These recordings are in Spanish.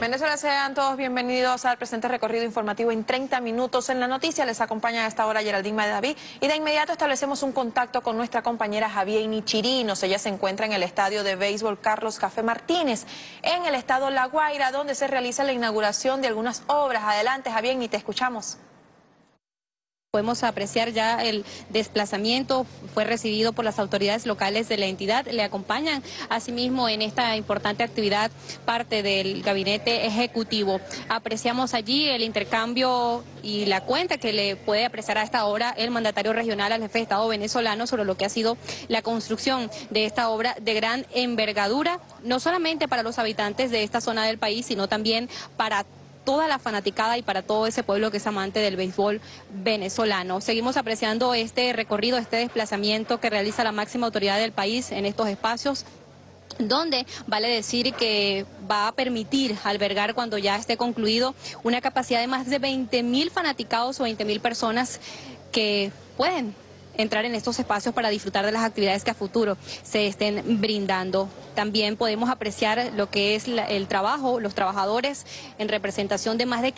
Venezuela, sean todos bienvenidos al presente recorrido informativo en 30 minutos. En la noticia les acompaña a esta hora Geraldine David y de inmediato establecemos un contacto con nuestra compañera Javier Chirinos. Ella se encuentra en el estadio de béisbol Carlos Café Martínez, en el estado La Guaira, donde se realiza la inauguración de algunas obras. Adelante, Javier, te escuchamos. Podemos apreciar ya el desplazamiento, fue recibido por las autoridades locales de la entidad, le acompañan asimismo en esta importante actividad parte del gabinete ejecutivo. Apreciamos allí el intercambio y la cuenta que le puede apreciar a esta hora el mandatario regional al jefe de Estado venezolano sobre lo que ha sido la construcción de esta obra de gran envergadura, no solamente para los habitantes de esta zona del país, sino también para toda la fanaticada y para todo ese pueblo que es amante del béisbol venezolano. Seguimos apreciando este recorrido, este desplazamiento que realiza la máxima autoridad del país en estos espacios, donde vale decir que va a permitir albergar, cuando ya esté concluido, una capacidad de más de 20.000 fanaticados o 20.000 personas que pueden entrar en estos espacios para disfrutar de las actividades que a futuro se estén brindando. También podemos apreciar lo que es el trabajo, los trabajadores en representación de más de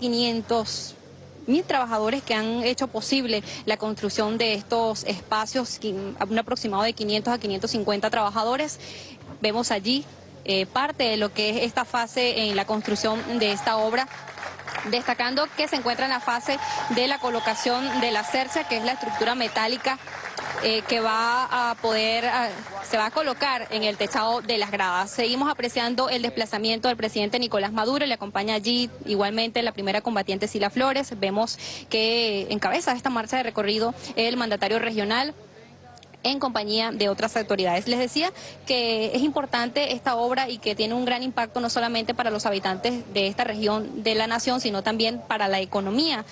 500.000 trabajadores que han hecho posible la construcción de estos espacios, un aproximado de 500 a 550 trabajadores. Vemos allí parte de lo que es esta fase en la construcción de esta obra, destacando que se encuentra en la fase de la colocación de la cerca, que es la estructura metálica que va a poder, se va a colocar en el techado de las gradas. Seguimos apreciando el desplazamiento del presidente Nicolás Maduro, le acompaña allí igualmente la primera combatiente Sila Flores. Vemos que encabeza esta marcha de recorrido el mandatario regional en compañía de otras autoridades. Les decía que es importante esta obra y que tiene un gran impacto no solamente para los habitantes de esta región de la nación, sino también para la economía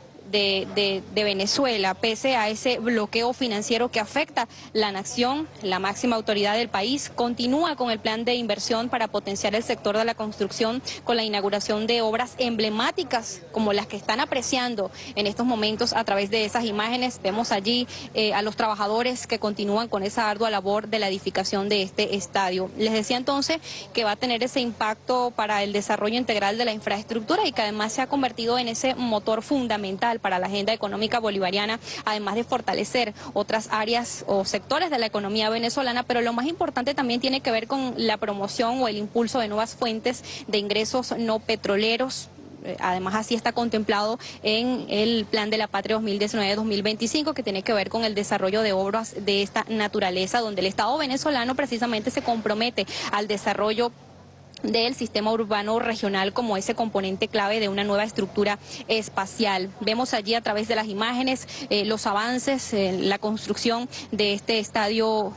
de Venezuela. Pese a ese bloqueo financiero que afecta la nación, la máxima autoridad del país continúa con el plan de inversión para potenciar el sector de la construcción, con la inauguración de obras emblemáticas como las que están apreciando en estos momentos a través de esas imágenes. Vemos allí a los trabajadores que continúan con esa ardua labor de la edificación de este estadio. Les decía entonces que va a tener ese impacto para el desarrollo integral de la infraestructura y que además se ha convertido en ese motor fundamental para la agenda económica bolivariana, además de fortalecer otras áreas o sectores de la economía venezolana. Pero lo más importante también tiene que ver con la promoción o el impulso de nuevas fuentes de ingresos no petroleros. Además, así está contemplado en el Plan de la Patria 2019-2025, que tiene que ver con el desarrollo de obras de esta naturaleza, donde el Estado venezolano precisamente se compromete al desarrollo del sistema urbano regional como ese componente clave de una nueva estructura espacial. Vemos allí a través de las imágenes los avances en la construcción de este estadio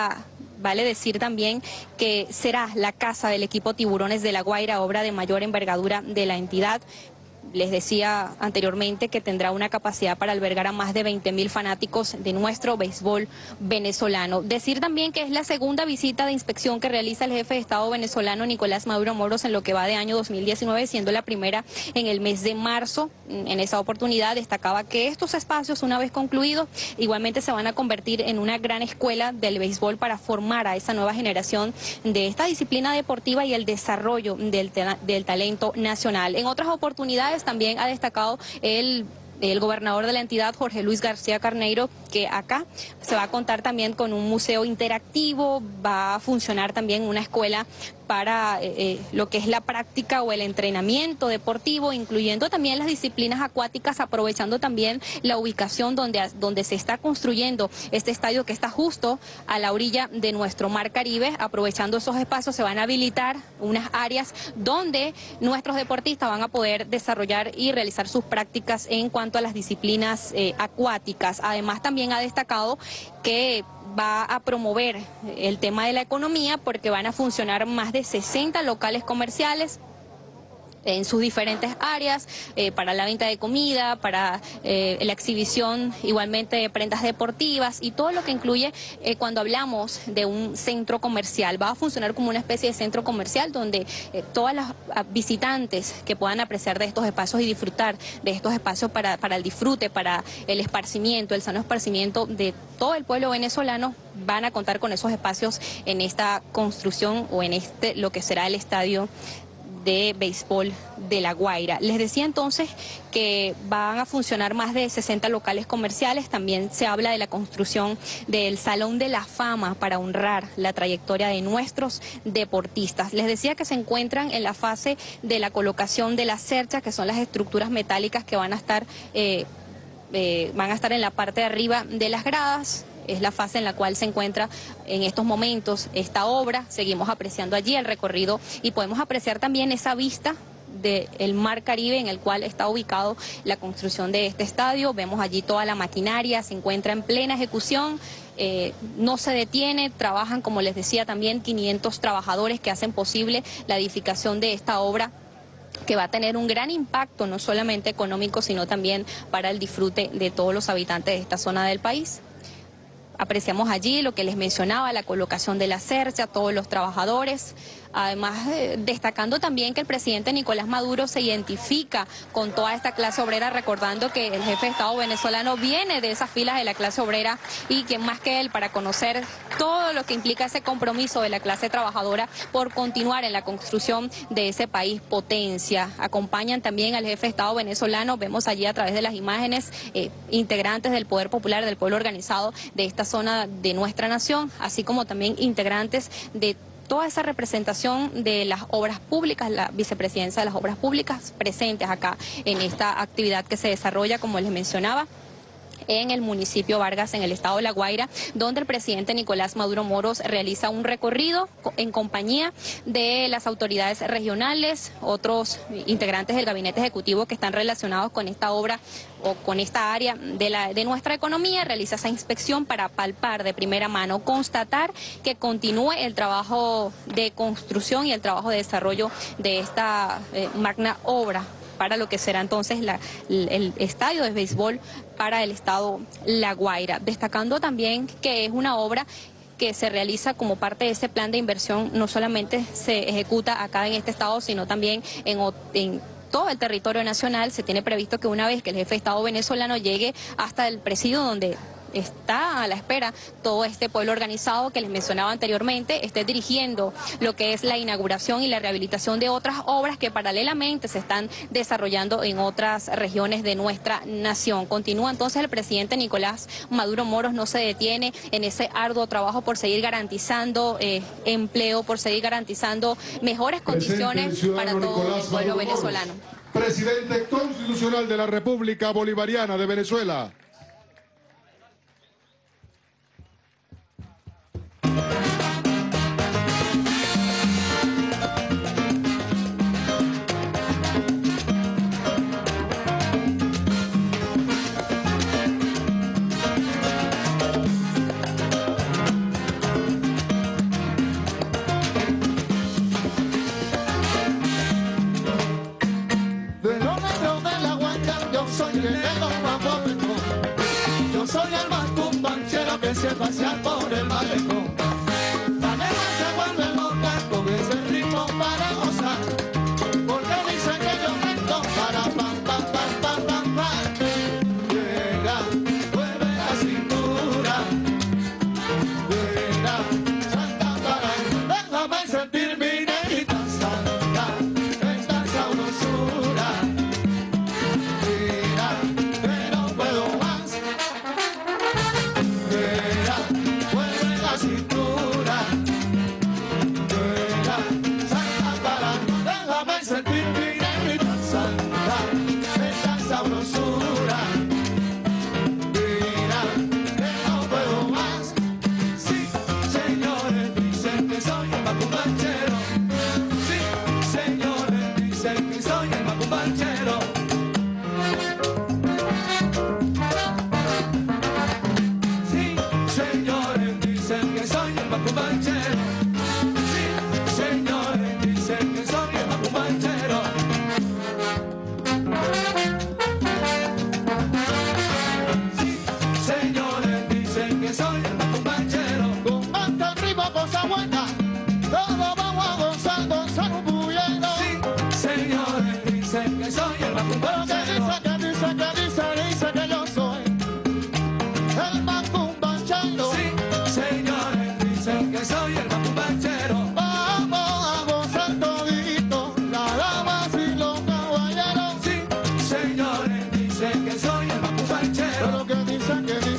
vale decir también que será la casa del equipo Tiburones de La Guaira, obra de mayor envergadura de la entidad. Les decía anteriormente que tendrá una capacidad para albergar a más de 20.000 fanáticos de nuestro béisbol venezolano. Decir también que es la segunda visita de inspección que realiza el jefe de Estado venezolano Nicolás Maduro Moros en lo que va de año 2019, siendo la primera en el mes de marzo. En esa oportunidad destacaba que estos espacios, una vez concluidos, igualmente se van a convertir en una gran escuela del béisbol para formar a esa nueva generación de esta disciplina deportiva y el desarrollo del talento nacional. En otras oportunidades también ha destacado el gobernador de la entidad, Jorge Luis García Carneiro, que acá se va a contar también con un museo interactivo, va a funcionar también una escuela para lo que es la práctica o el entrenamiento deportivo, incluyendo también las disciplinas acuáticas, aprovechando también la ubicación donde se está construyendo este estadio, que está justo a la orilla de nuestro mar Caribe. Aprovechando esos espacios se van a habilitar unas áreas donde nuestros deportistas van a poder desarrollar y realizar sus prácticas en cuanto a las disciplinas acuáticas. Además, también ha destacado que va a promover el tema de la economía, porque van a funcionar más de 60 locales comerciales en sus diferentes áreas, para la venta de comida, para la exhibición igualmente de prendas deportivas y todo lo que incluye cuando hablamos de un centro comercial. Va a funcionar como una especie de centro comercial donde todas las visitantes que puedan apreciar de estos espacios y disfrutar de estos espacios para el disfrute, para el esparcimiento, el sano esparcimiento de todo el pueblo venezolano, van a contar con esos espacios en esta construcción o en lo que será el estadio de béisbol de La Guaira. Les decía entonces que van a funcionar más de 60 locales comerciales. También se habla de la construcción del Salón de la Fama para honrar la trayectoria de nuestros deportistas. Les decía que se encuentran en la fase de la colocación de las cerchas, que son las estructuras metálicas que van a estar en la parte de arriba de las gradas. Es la fase en la cual se encuentra en estos momentos esta obra. Seguimos apreciando allí el recorrido y podemos apreciar también esa vista del Mar Caribe en el cual está ubicado la construcción de este estadio. Vemos allí toda la maquinaria, se encuentra en plena ejecución, no se detiene, trabajan, como les decía, también 500 trabajadores que hacen posible la edificación de esta obra, que va a tener un gran impacto no solamente económico, sino también para el disfrute de todos los habitantes de esta zona del país. Apreciamos allí lo que les mencionaba, la colocación de la cercha, todos los trabajadores. Además, destacando también que el presidente Nicolás Maduro se identifica con toda esta clase obrera, recordando que el jefe de Estado venezolano viene de esas filas de la clase obrera y que más que él para conocer todo lo que implica ese compromiso de la clase trabajadora por continuar en la construcción de ese país potencia. Acompañan también al jefe de Estado venezolano, vemos allí a través de las imágenes integrantes del Poder Popular, del pueblo organizado de esta zona de nuestra nación, así como también integrantes de toda esa representación de las obras públicas, la vicepresidencia de las obras públicas presentes acá en esta actividad que se desarrolla, como les mencionaba, en el municipio Vargas, en el estado de La Guaira, donde el presidente Nicolás Maduro Moros realiza un recorrido en compañía de las autoridades regionales, otros integrantes del gabinete ejecutivo que están relacionados con esta obra o con esta área de nuestra economía. Realiza esa inspección para palpar de primera mano, constatar que continúe el trabajo de construcción y el trabajo de desarrollo de esta magna obra para lo que será entonces el estadio de béisbol para el estado La Guaira. Destacando también que es una obra que se realiza como parte de ese plan de inversión, no solamente se ejecuta acá en este estado, sino también en todo el territorio nacional. Se tiene previsto que una vez que el jefe de Estado venezolano llegue hasta el presidio donde está a la espera todo este pueblo organizado que les mencionaba anteriormente, esté dirigiendo lo que es la inauguración y la rehabilitación de otras obras que paralelamente se están desarrollando en otras regiones de nuestra nación. Continúa entonces el presidente Nicolás Maduro Moros, no se detiene en ese arduo trabajo por seguir garantizando empleo, por seguir garantizando mejores condiciones para todo el pueblo venezolano. Presidente constitucional de la República Bolivariana de Venezuela. Yo soy el más cumbanchero que se pasea por el malecón. La nena se vuelve loca con ese ritmo para gozar, porque dice que yo canto para pam, pam, pam, pam, pam, pam. Llega, mueve la cintura, llega, salta para, déjame sentir mi negrita santa, esta sabrosura.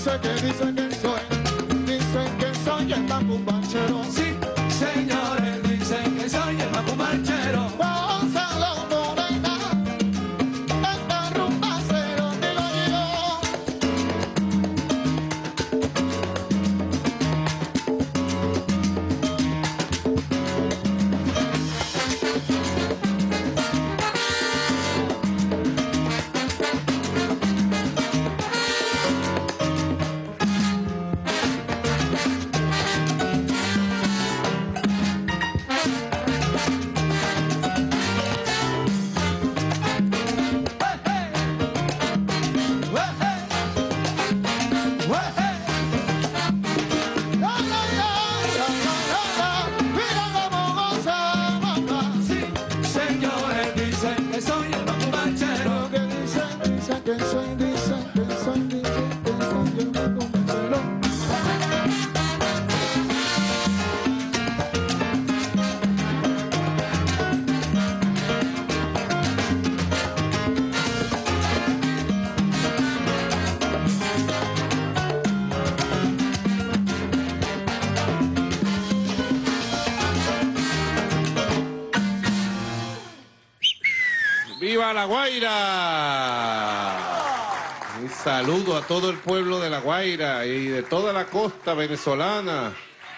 dicen que soy el macumbanchero. Sí, señores, dicen que soy el macumbanchero. Gonzalo Morena, esta rumba cero, digo yo. ¡Viva La Guaira! Un saludo a todo el pueblo de La Guaira y de toda la costa venezolana.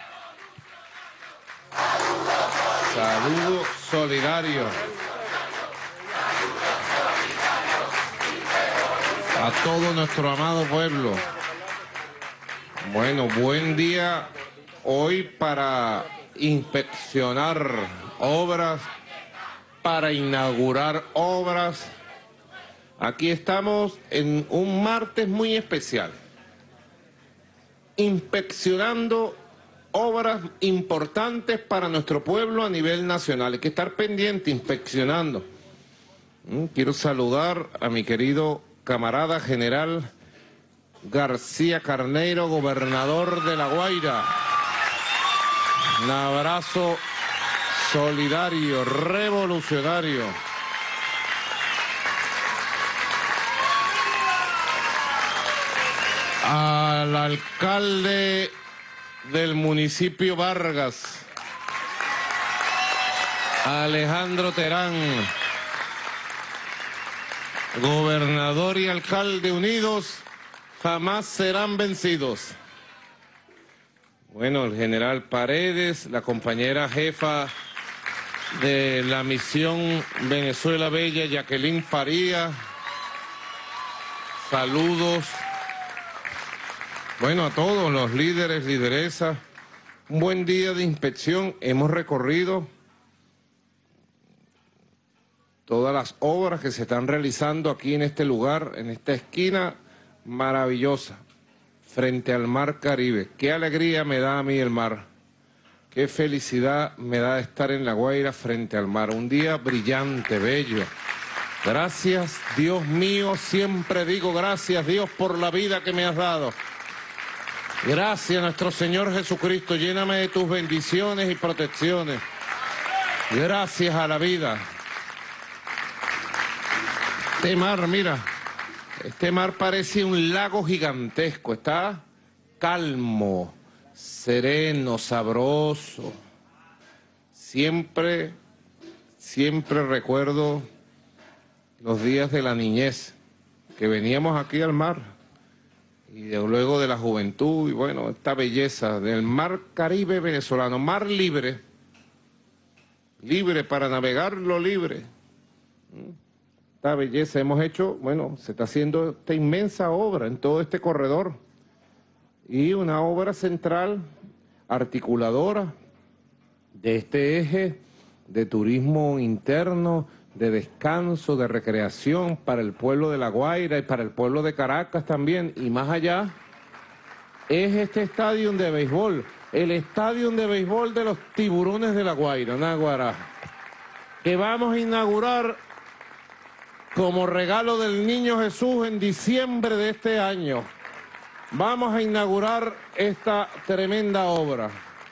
Saludo solidario a todo nuestro amado pueblo. Bueno, buen día hoy para inspeccionar obras, para inaugurar obras. Aquí estamos en un martes muy especial, inspeccionando obras importantes para nuestro pueblo a nivel nacional. Hay que estar pendiente, inspeccionando. Quiero saludar a mi querido camarada general García Carneiro, gobernador de La Guaira. Un abrazo solidario, revolucionario. Al alcalde del municipio Vargas, Alejandro Terán, gobernador y alcalde unidos jamás serán vencidos. Bueno, el general Paredes, la compañera jefa de la misión Venezuela Bella, Jacqueline Faría, saludos. Bueno, a todos los líderes, lideresas, un buen día de inspección. Hemos recorrido todas las obras que se están realizando aquí en este lugar, en esta esquina maravillosa, frente al mar Caribe. Qué alegría me da a mí el mar. Qué felicidad me da estar en La Guaira frente al mar. Un día brillante, bello. Gracias, Dios mío, siempre digo gracias, Dios, por la vida que me has dado. Gracias, nuestro Señor Jesucristo, lléname de tus bendiciones y protecciones. Gracias a la vida. Este mar, mira, este mar parece un lago gigantesco, está calmo, sereno, sabroso. Siempre recuerdo los días de la niñez, que veníamos aquí al mar, y luego de la juventud, y bueno, esta belleza del mar Caribe venezolano, mar libre, libre para navegarlo libre. Esta belleza hemos hecho, bueno, se está haciendo esta inmensa obra en todo este corredor, y una obra central, articuladora, de este eje de turismo interno, de descanso, de recreación para el pueblo de La Guaira y para el pueblo de Caracas también, y más allá, es este estadio de béisbol, el estadio de béisbol de los Tiburones de La Guaira, Náguara, que vamos a inaugurar como regalo del Niño Jesús en diciembre de este año. Vamos a inaugurar esta tremenda obra.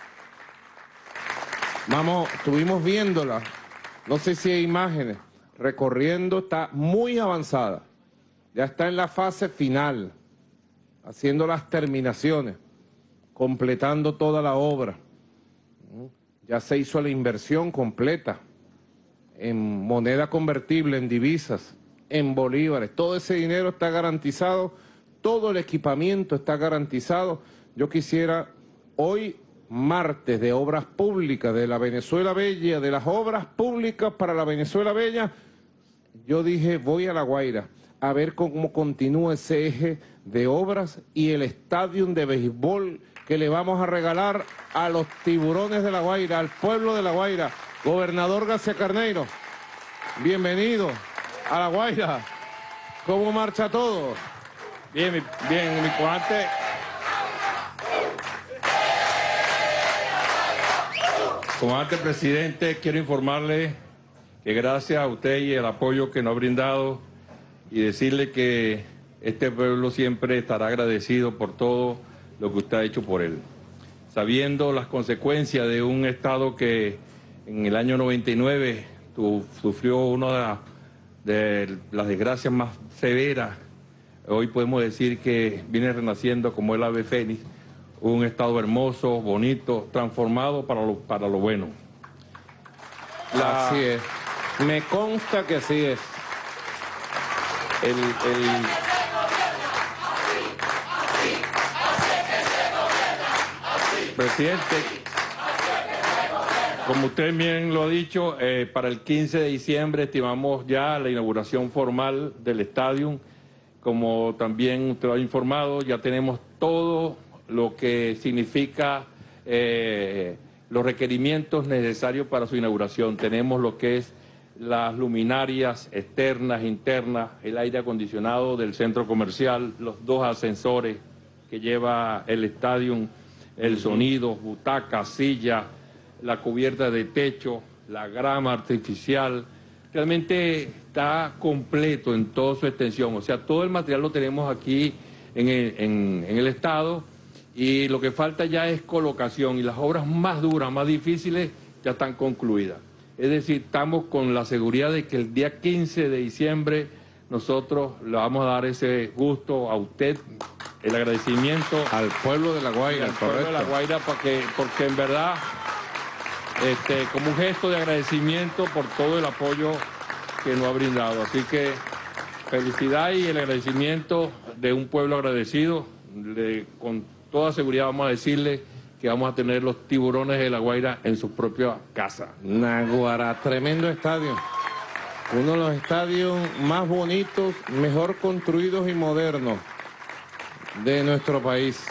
Estuvimos viéndola. No sé si hay imágenes, recorriendo, está muy avanzada, ya está en la fase final, haciendo las terminaciones, completando toda la obra. Ya se hizo la inversión completa en moneda convertible, en divisas, en bolívares. Todo ese dinero está garantizado, todo el equipamiento está garantizado. Yo quisiera hoy, martes de obras públicas de la Venezuela Bella, de las obras públicas para la Venezuela Bella, yo dije, voy a La Guaira a ver cómo continúa ese eje de obras y el estadio de béisbol que le vamos a regalar a los tiburones de La Guaira, al pueblo de La Guaira. Gobernador García Carneiro, bienvenido a La Guaira. ¿Cómo marcha todo? Bien, mi comandante. Comandante presidente, quiero informarle que gracias a usted y el apoyo que nos ha brindado y decirle que este pueblo siempre estará agradecido por todo lo que usted ha hecho por él. Sabiendo las consecuencias de un Estado que en el año 99 sufrió una de las desgracias más severas, hoy podemos decir que viene renaciendo como el ave fénix, un Estado hermoso, bonito, transformado para lo bueno. Así es. Me consta que así es. Presidente, como usted bien lo ha dicho, para el 15 de diciembre estimamos ya la inauguración formal del estadio. Como también usted lo ha informado, ya tenemos todo lo que significa los requerimientos necesarios para su inauguración. Tenemos lo que es las luminarias externas, internas, el aire acondicionado del centro comercial, los 2 ascensores que lleva el estadio, el sonido, butacas, sillas, la cubierta de techo, la grama artificial. Realmente está completo en toda su extensión. O sea, todo el material lo tenemos aquí en el estado y lo que falta ya es colocación y las obras más duras, más difíciles ya están concluidas. Es decir, estamos con la seguridad de que el día 15 de diciembre nosotros le vamos a dar ese gusto a usted, el agradecimiento al pueblo de La Guaira, al pueblo de La Guaira, porque en verdad, como un gesto de agradecimiento por todo el apoyo que nos ha brindado. Así que felicidad y el agradecimiento de un pueblo agradecido. Con toda seguridad vamos a decirle que vamos a tener los tiburones de La Guaira en su propia casa. Naguará, tremendo estadio. Uno de los estadios más bonitos, mejor construidos y modernos de nuestro país.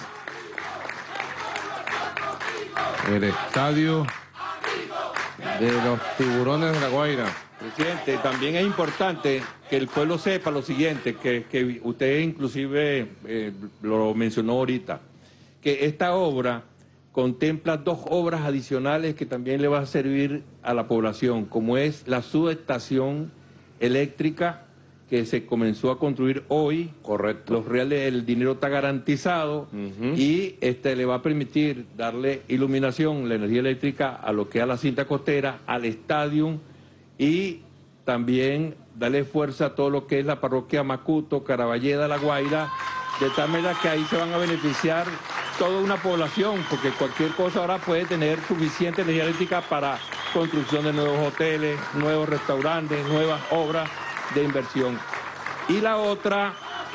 El estadio de los tiburones de La Guaira. Presidente, también es importante que el pueblo sepa lo siguiente, que usted inclusive lo mencionó ahorita, que esta obra contempla 2 obras adicionales que también le va a servir a la población, como es la subestación eléctrica que se comenzó a construir hoy. Correcto. Los reales, el dinero está garantizado y le va a permitir darle iluminación, la energía eléctrica a lo que es a la cinta costera, al estadio y también darle fuerza a todo lo que es la parroquia Macuto, Caraballeda, La Guaira, de tal manera que ahí se van a beneficiar toda una población, porque cualquier cosa ahora puede tener suficiente energía eléctrica para construcción de nuevos hoteles, nuevos restaurantes, nuevas obras de inversión. Y la otra,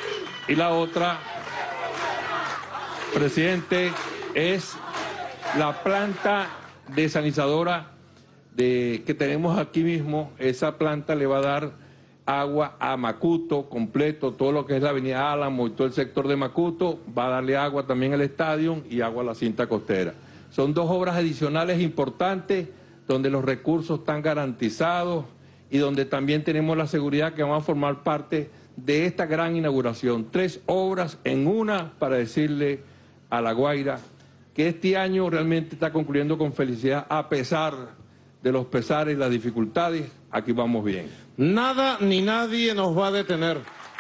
presidente, es la planta desalinizadora que tenemos aquí mismo. Esa planta le va a dar agua a Macuto completo, todo lo que es la avenida Álamo y todo el sector de Macuto, va a darle agua también al estadio y agua a la cinta costera. Son 2 obras adicionales importantes donde los recursos están garantizados y donde también tenemos la seguridad que van a formar parte de esta gran inauguración. 3 obras en una para decirle a La Guaira que este año realmente está concluyendo con felicidad a pesar de los pesares y las dificultades. Aquí vamos bien. Nada ni nadie nos va a detener.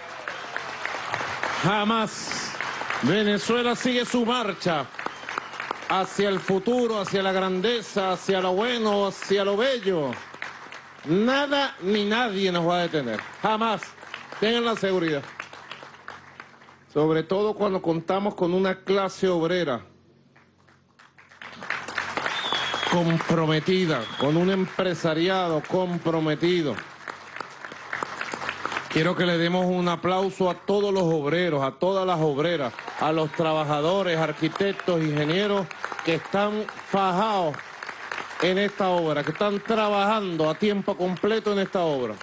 Jamás. Venezuela sigue su marcha hacia el futuro, hacia la grandeza, hacia lo bueno, hacia lo bello. Nada ni nadie nos va a detener. Jamás. Tengan la seguridad. sobre todo cuando contamos con una clase obrera comprometida, con un empresariado comprometido. Quiero que le demos un aplauso a todos los obreros, a todas las obreras, a los trabajadores, arquitectos, ingenieros que están fajados en esta obra, que están trabajando a tiempo completo en esta obra.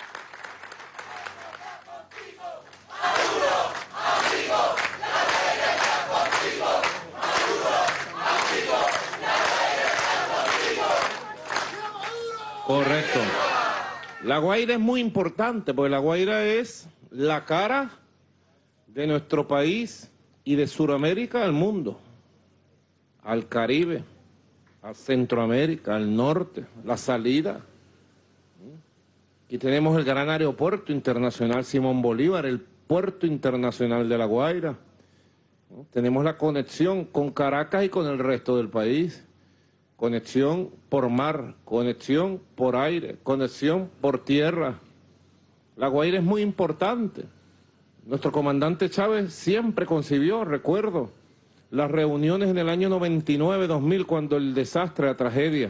Correcto. La Guaira es muy importante porque La Guaira es la cara de nuestro país y de Sudamérica al mundo, al Caribe, a Centroamérica, al norte, la salida. Aquí tenemos el gran aeropuerto internacional Simón Bolívar, el puerto internacional de La Guaira. Tenemos la conexión con Caracas y con el resto del país. Conexión por mar, conexión por aire, conexión por tierra. La Guaira es muy importante. Nuestro comandante Chávez siempre concibió, recuerdo, las reuniones en el año 99-2000, cuando el desastre, la tragedia,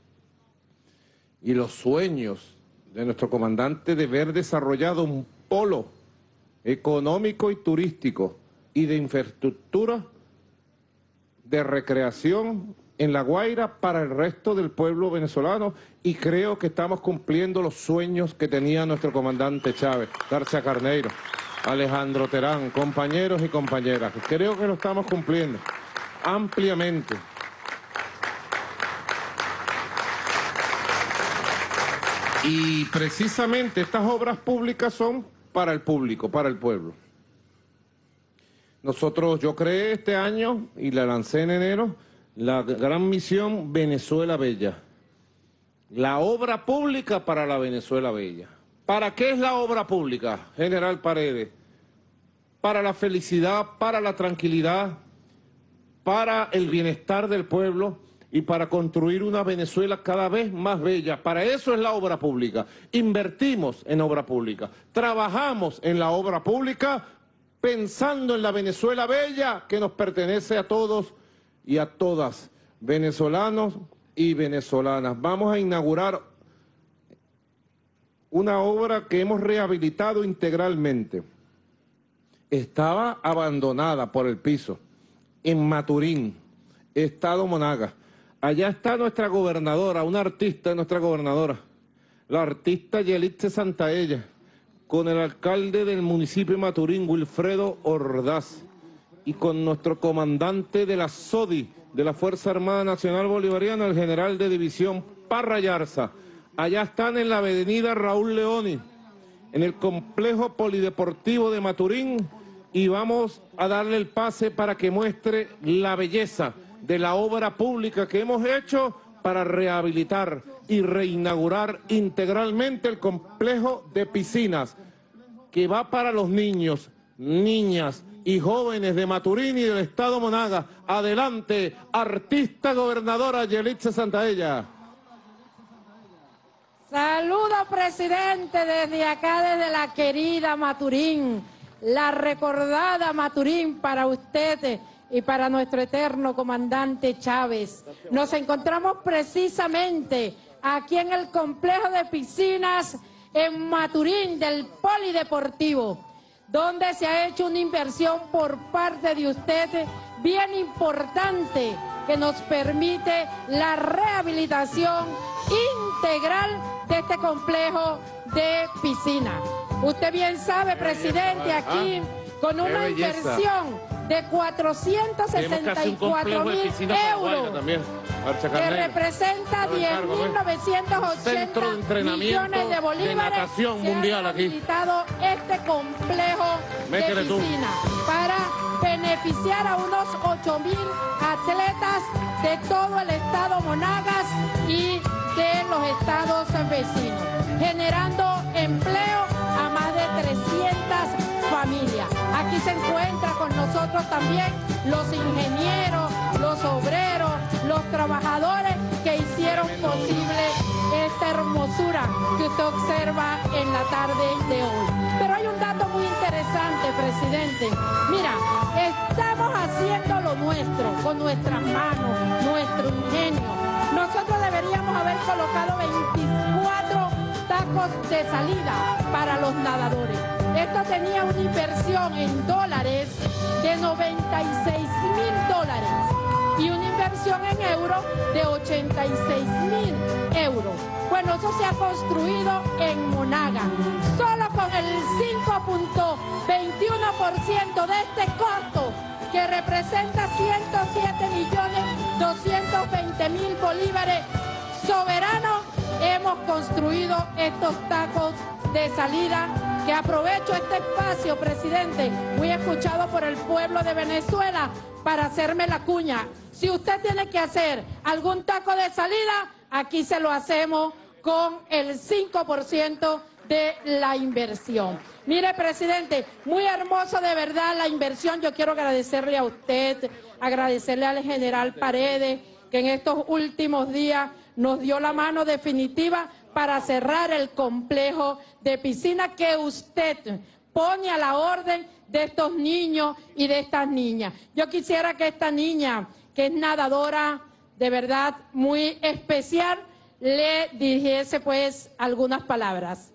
y los sueños de nuestro comandante de ver desarrollado un polo económico y turístico y de infraestructura de recreación en La Guaira para el resto del pueblo venezolano, y creo que estamos cumpliendo los sueños que tenía nuestro comandante Chávez, García Carneiro, Alejandro Terán, compañeros y compañeras. Creo que lo estamos cumpliendo ampliamente. Y precisamente estas obras públicas son para el público, para el pueblo. Nosotros, yo creé este año y la lancé en enero, la gran misión Venezuela Bella, la obra pública para la Venezuela Bella. ¿Para qué es la obra pública, General Paredes? Para la felicidad, para la tranquilidad, para el bienestar del pueblo y para construir una Venezuela cada vez más bella. Para eso es la obra pública. Invertimos en obra pública, trabajamos en la obra pública pensando en la Venezuela Bella que nos pertenece a todos y a todas, venezolanos y venezolanas. Vamos a inaugurar una obra que hemos rehabilitado integralmente. Estaba abandonada por el piso, en Maturín, Estado Monagas. Allá está nuestra gobernadora, una artista de nuestra gobernadora, la artista Yelitza Santaella, con el alcalde del municipio de Maturín, Wilfredo Ordaz, y con nuestro comandante de la SODI, de la Fuerza Armada Nacional Bolivariana, el general de división Parra Yarza. Allá están en la avenida Raúl Leoni, en el complejo polideportivo de Maturín, y vamos a darle el pase para que muestre la belleza de la obra pública que hemos hecho para rehabilitar y reinaugurar integralmente el complejo de piscinas, que va para los niños, niñas y jóvenes de Maturín y del Estado Monagas. Adelante, artista gobernadora Yelitza Santaella. Saludo, presidente, desde acá, desde la querida Maturín, la recordada Maturín, para usted y para nuestro eterno comandante Chávez. Nos encontramos precisamente aquí en el complejo de piscinas en Maturín del Polideportivo, donde se ha hecho una inversión por parte de usted bien importante que nos permite la rehabilitación integral de este complejo de piscina. Usted bien sabe, presidente, aquí con una inversión de 464.000 euros, que representa 10.980 millones de bolívares, se ha habilitado este complejo de piscina para beneficiar a unos 8.000 atletas de todo el estado Monagas y de los estados vecinos, generando empleo a más de 300 familias. Aquí se encuentra con nosotros también los ingenieros, los obreros, los trabajadores que hicieron posible hermosura que usted observa en la tarde de hoy. Pero hay un dato muy interesante interesante, presidente. Mira, estamos haciendo lo nuestro, con nuestras manos, nuestro ingenio. Nosotros deberíamos haber colocado 24 tacos de salida para los nadadores. Esto tenía una inversión en dólares de $96.000 y una inversión en euros de 86.000 euros. Bueno, eso se ha construido en Monaga. Solo con el 5.21% de este costo, que representa 107.220.000 bolívares soberanos, hemos construido estos tacos de salida, que aprovecho este espacio, presidente, muy escuchado por el pueblo de Venezuela, para hacerme la cuña. Si usted tiene que hacer algún taco de salida, aquí se lo hacemos con el 5% de la inversión. Mire, presidente, muy hermoso de verdad la inversión. Yo quiero agradecerle a usted, agradecerle al general Paredes, que en estos últimos días nos dio la mano definitiva para cerrar el complejo de piscina que usted pone a la orden de estos niños y de estas niñas. Yo quisiera que esta niña, que es nadadora de verdad muy especial, le dirigiese pues algunas palabras.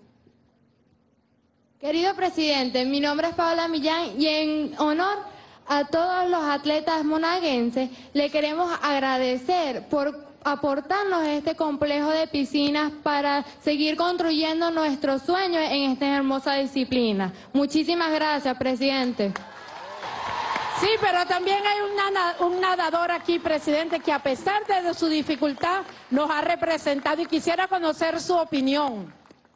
Querido presidente, mi nombre es Paola Millán y en honor a todos los atletas monaguenses le queremos agradecer por aportarnos este complejo de piscinas para seguir construyendo nuestros sueños en esta hermosa disciplina. Muchísimas gracias, presidente. Sí, pero también hay un nadador aquí, presidente, que a pesar de su dificultad nos ha representado y quisiera conocer su opinión.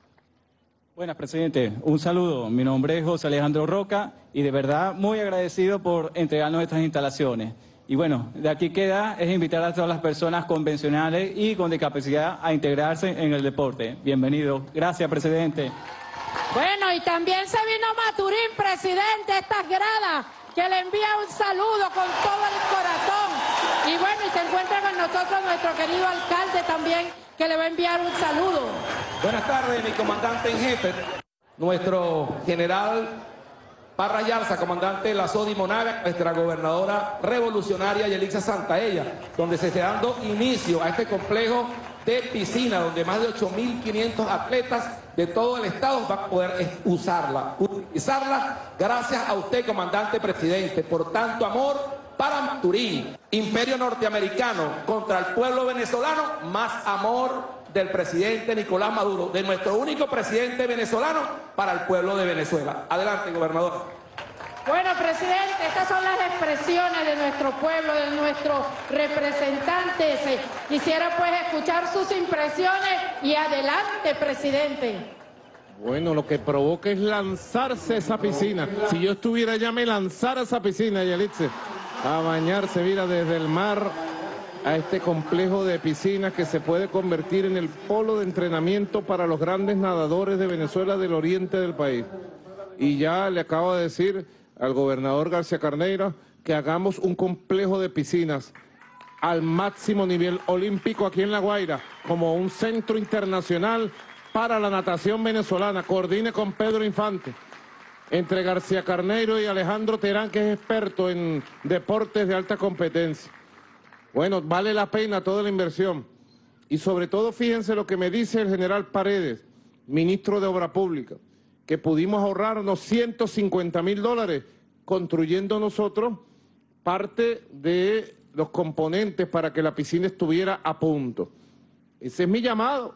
Buenas, presidente. Un saludo. Mi nombre es José Alejandro Roca y de verdad muy agradecido por entregarnos estas instalaciones. Y bueno, de aquí queda es invitar a todas las personas convencionales y con discapacidad a integrarse en el deporte. Bienvenido. Gracias, presidente. Bueno, y también se vino Maturín, presidente, estas gradas, que le envía un saludo con todo el corazón. Y bueno, y se encuentra con nosotros nuestro querido alcalde también, que le va a enviar un saludo. Buenas tardes, mi comandante en jefe, nuestro general Parra Yarza, comandante de la SODI Monaga, nuestra gobernadora revolucionaria Yelixa Santaella, donde se está dando inicio a este complejo de piscina, donde más de 8.500 atletas de todo el estado van a poder utilizarla, gracias a usted, comandante presidente, por tanto amor para Maturín. Imperio norteamericano contra el pueblo venezolano, más amor del presidente Nicolás Maduro, de nuestro único presidente venezolano para el pueblo de Venezuela. Adelante, gobernador. Bueno, presidente, estas son las expresiones de nuestro pueblo, de nuestros representantes. Quisiera pues escuchar sus impresiones y adelante, presidente. Bueno, lo que provoca es lanzarse a esa piscina. Si yo estuviera allá, me lanzara a esa piscina, Yelitze, a bañarse, mira, desde el mar a este complejo de piscinas que se puede convertir en el polo de entrenamiento para los grandes nadadores de Venezuela del oriente del país. Y ya le acabo de decir al gobernador García Carneiro que hagamos un complejo de piscinas al máximo nivel olímpico aquí en La Guaira, como un centro internacional para la natación venezolana. Coordine con Pedro Infante, entre García Carneiro y Alejandro Terán, que es experto en deportes de alta competencia. Bueno, vale la pena toda la inversión. Y sobre todo, fíjense lo que me dice el general Paredes, ministro de Obra Pública, que pudimos ahorrarnos $150.000 construyendo nosotros parte de los componentes para que la piscina estuviera a punto. Ese es mi llamado.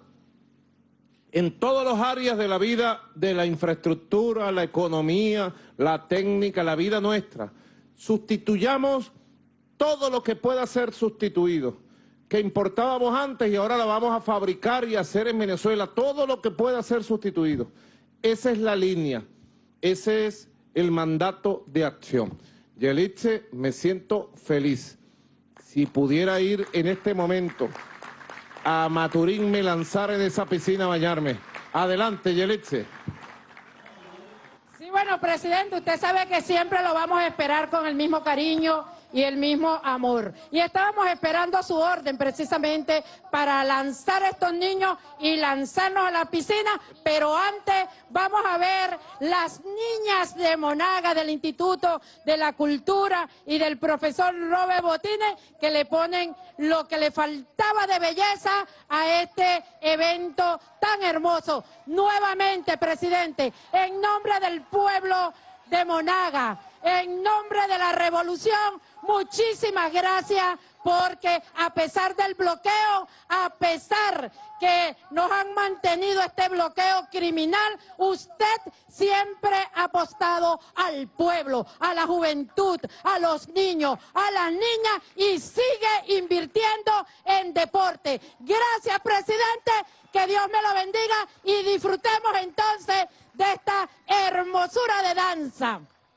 En todas las áreas de la vida, de la infraestructura, la economía, la técnica, la vida nuestra, sustituyamos todo lo que pueda ser sustituido, que importábamos antes y ahora la vamos a fabricar y hacer en Venezuela, todo lo que pueda ser sustituido. Esa es la línea, ese es el mandato de acción. Yelitze, me siento feliz. Si pudiera ir en este momento a Maturín, me lanzara en esa piscina a bañarme. Adelante, Yelitze. Sí, bueno, presidente, usted sabe que siempre lo vamos a esperar con el mismo cariño y el mismo amor. Y estábamos esperando su orden precisamente para lanzar a estos niños y lanzarnos a la piscina, pero antes vamos a ver las niñas de Monaga, del Instituto de la Cultura y del profesor Robert Botines, que le ponen lo que le faltaba de belleza a este evento tan hermoso. Nuevamente, presidente, en nombre del pueblo de Monaga, en nombre de la revolución, muchísimas gracias, porque a pesar del bloqueo, a pesar que nos han mantenido este bloqueo criminal, usted siempre ha apostado al pueblo, a la juventud, a los niños, a las niñas y sigue invirtiendo en deporte. Gracias, presidente, que Dios me lo bendiga y disfrutemos entonces de esta hermosura de danza.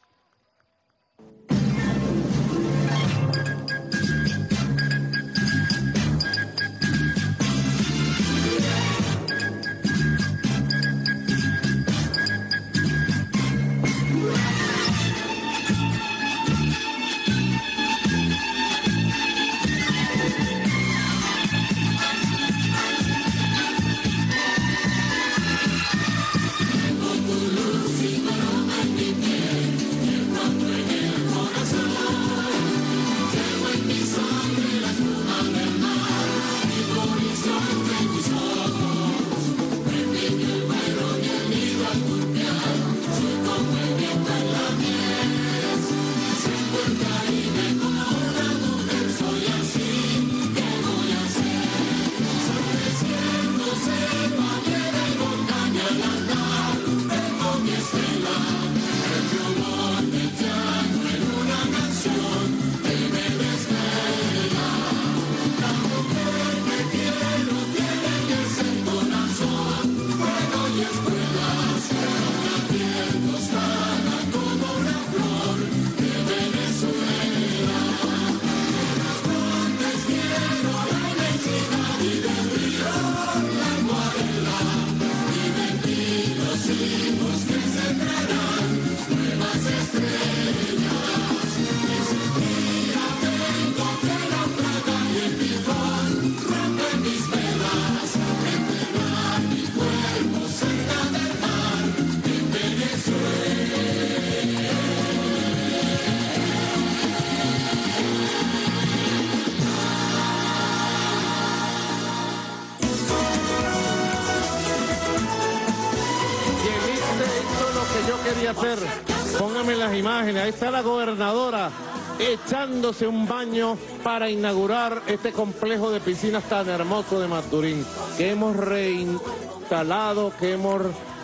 Hacer. Póngame las imágenes, ahí está la gobernadora echándose un baño para inaugurar este complejo de piscinas tan hermoso de Maturín, que hemos reinstalado, que hemos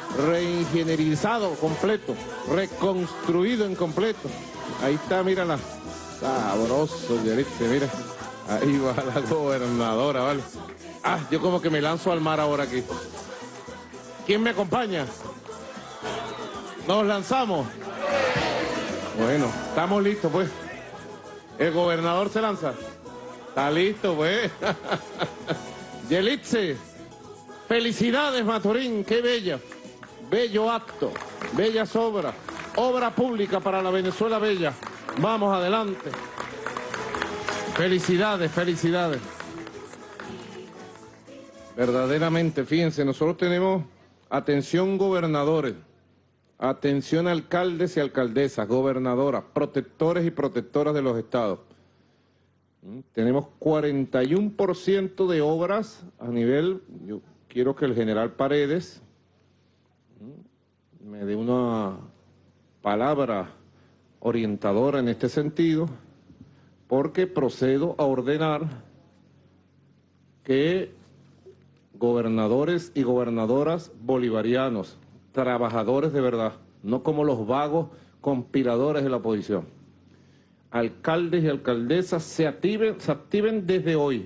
reingenierizado completo, reconstruido en completo. Ahí está, mírala, sabroso, Yelitze, mira, ahí va la gobernadora, ¿vale? Ah, yo como que me lanzo al mar ahora aquí. ¿Quién me acompaña? ¿Nos lanzamos? Bueno, estamos listos, pues. ¿El gobernador se lanza? Está listo, pues. Yelitze, felicidades, Maturín, qué bella. Bello acto, bellas obras, obra pública para la Venezuela bella. Vamos adelante. Felicidades, felicidades. Verdaderamente, fíjense, nosotros tenemos, atención gobernadores, atención alcaldes y alcaldesas, gobernadoras, protectores y protectoras de los estados. Tenemos 41% de obras a nivel, yo quiero que el general Paredes me dé una palabra orientadora en este sentido, porque procedo a ordenar que gobernadores y gobernadoras bolivarianos, trabajadores de verdad, no como los vagos conspiradores de la oposición. Alcaldes y alcaldesas se activen desde hoy,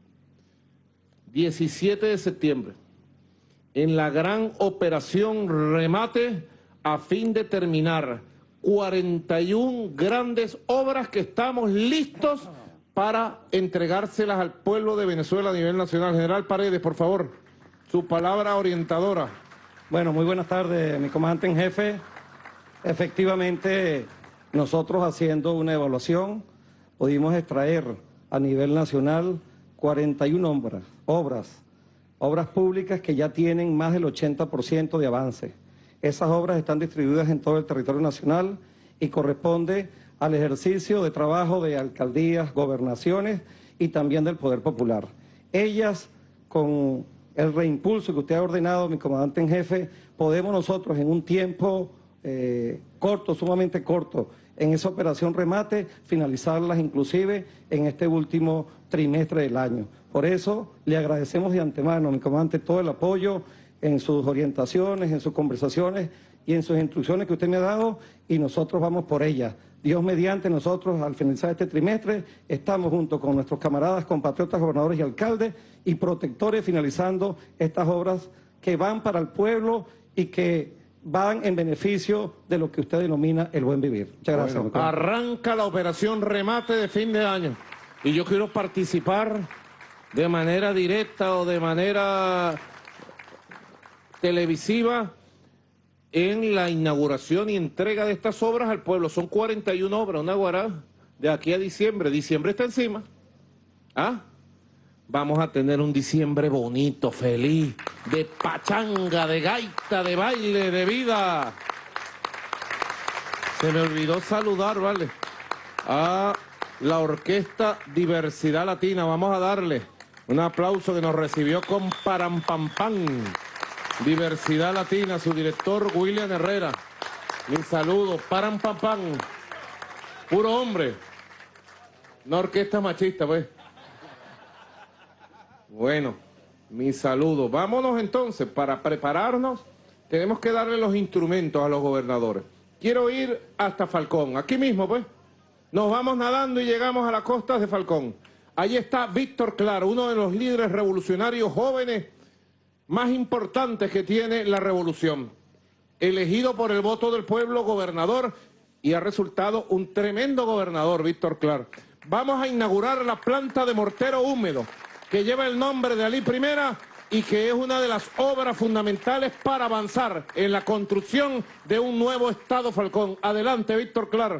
17 de septiembre, en la gran operación remate a fin de terminar 41 grandes obras que estamos listos para entregárselas al pueblo de Venezuela a nivel nacional. General Paredes, por favor, su palabra orientadora. Bueno, muy buenas tardes, mi comandante en jefe. Efectivamente, nosotros haciendo una evaluación pudimos extraer a nivel nacional 41 obras públicas que ya tienen más del 80% de avance. Esas obras están distribuidas en todo el territorio nacional y corresponde al ejercicio de trabajo de alcaldías, gobernaciones y también del Poder Popular. Ellas, con el reimpulso que usted ha ordenado, mi comandante en jefe, podemos nosotros en un tiempo corto, sumamente corto, en esa operación remate, finalizarlas inclusive en este último trimestre del año. Por eso le agradecemos de antemano, mi comandante, todo el apoyo en sus orientaciones, en sus conversaciones y en sus instrucciones que usted me ha dado, y nosotros vamos por ellas. Dios mediante, nosotros al finalizar este trimestre estamos junto con nuestros camaradas, compatriotas, gobernadores y alcaldes y protectores finalizando estas obras que van para el pueblo y que van en beneficio de lo que usted denomina el buen vivir. Muchas gracias. Bueno, arranca la operación remate de fin de año y yo quiero participar de manera directa o de manera televisiva en la inauguración y entrega de estas obras al pueblo. Son 41 obras, una guará, de aquí a diciembre. Diciembre está encima. ¿Ah? Vamos a tener un diciembre bonito, feliz, de pachanga, de gaita, de baile, de vida. Se me olvidó saludar, ¿vale? A la Orquesta Diversidad Latina. Vamos a darle un aplauso que nos recibió con Parampampán. Diversidad Latina, su director William Herrera. Mi saludo, Parampampán. Puro hombre. Una orquesta machista, pues. Bueno, mi saludo. Vámonos entonces, para prepararnos, tenemos que darle los instrumentos a los gobernadores. Quiero ir hasta Falcón, aquí mismo, pues. Nos vamos nadando y llegamos a las costas de Falcón. Ahí está Víctor Claro, uno de los líderes revolucionarios jóvenes más importantes que tiene la revolución. Elegido por el voto del pueblo gobernador y ha resultado un tremendo gobernador, Víctor Claro. Vamos a inaugurar la planta de mortero húmedo, que lleva el nombre de Alí Primera y que es una de las obras fundamentales para avanzar en la construcción de un nuevo Estado Falcón. Adelante, Víctor Claro.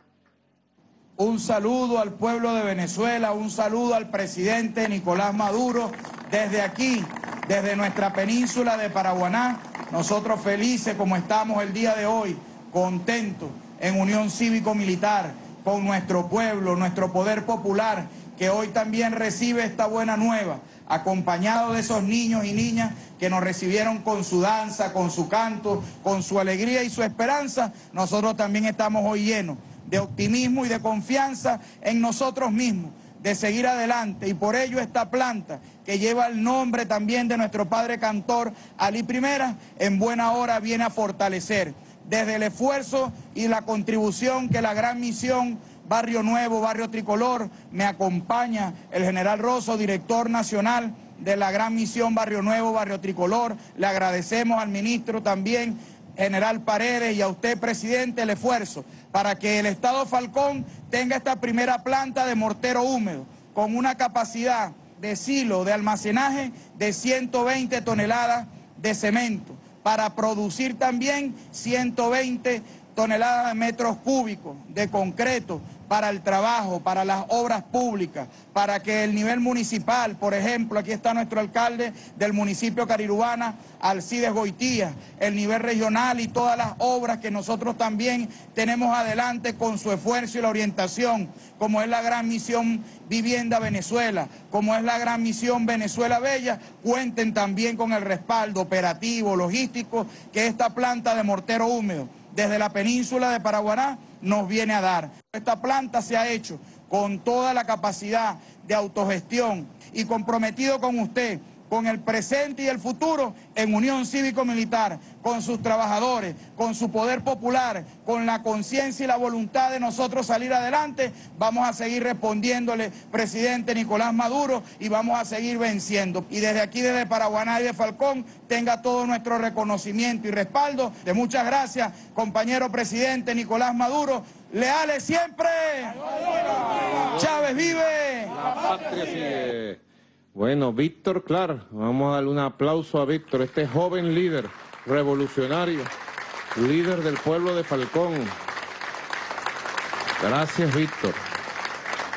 Un saludo al pueblo de Venezuela, un saludo al presidente Nicolás Maduro. Desde aquí, desde nuestra península de Paraguaná, nosotros felices como estamos el día de hoy, contentos en unión cívico-militar con nuestro pueblo, nuestro poder popular, que hoy también recibe esta buena nueva, acompañado de esos niños y niñas que nos recibieron con su danza, con su canto, con su alegría y su esperanza. Nosotros también estamos hoy llenos de optimismo y de confianza en nosotros mismos, de seguir adelante, y por ello esta planta, que lleva el nombre también de nuestro padre cantor Alí Primera, en buena hora viene a fortalecer, desde el esfuerzo y la contribución que la gran misión Barrio Nuevo, Barrio Tricolor, me acompaña el general Rosso, director nacional de la gran misión Barrio Nuevo, Barrio Tricolor. Le agradecemos al ministro también, general Paredes, y a usted, presidente, el esfuerzo para que el Estado Falcón tenga esta primera planta de mortero húmedo con una capacidad de silo de almacenaje de 120 toneladas de cemento para producir también 120 toneladas de metros cúbicos de concreto para el trabajo, para las obras públicas, para que el nivel municipal, por ejemplo, aquí está nuestro alcalde del municipio Carirubana, Alcides Goitía, el nivel regional y todas las obras que nosotros también tenemos adelante con su esfuerzo y la orientación, como es la gran misión Vivienda Venezuela, como es la gran misión Venezuela Bella, cuenten también con el respaldo operativo, logístico, que esta planta de mortero húmedo desde la península de Paraguaná nos viene a dar. Esta planta se ha hecho con toda la capacidad de autogestión y comprometido con usted, con el presente y el futuro, en unión cívico-militar, con sus trabajadores, con su poder popular, con la conciencia y la voluntad de nosotros salir adelante. Vamos a seguir respondiéndole, presidente Nicolás Maduro, y vamos a seguir venciendo. Y desde aquí, desde Paraguaná y de Falcón, tenga todo nuestro reconocimiento y respaldo. De muchas gracias, compañero presidente Nicolás Maduro. Leales siempre. Chávez vive. La patria sigue. Bueno, Víctor Claro, vamos a darle un aplauso a Víctor, este joven líder revolucionario, líder del pueblo de Falcón. Gracias, Víctor.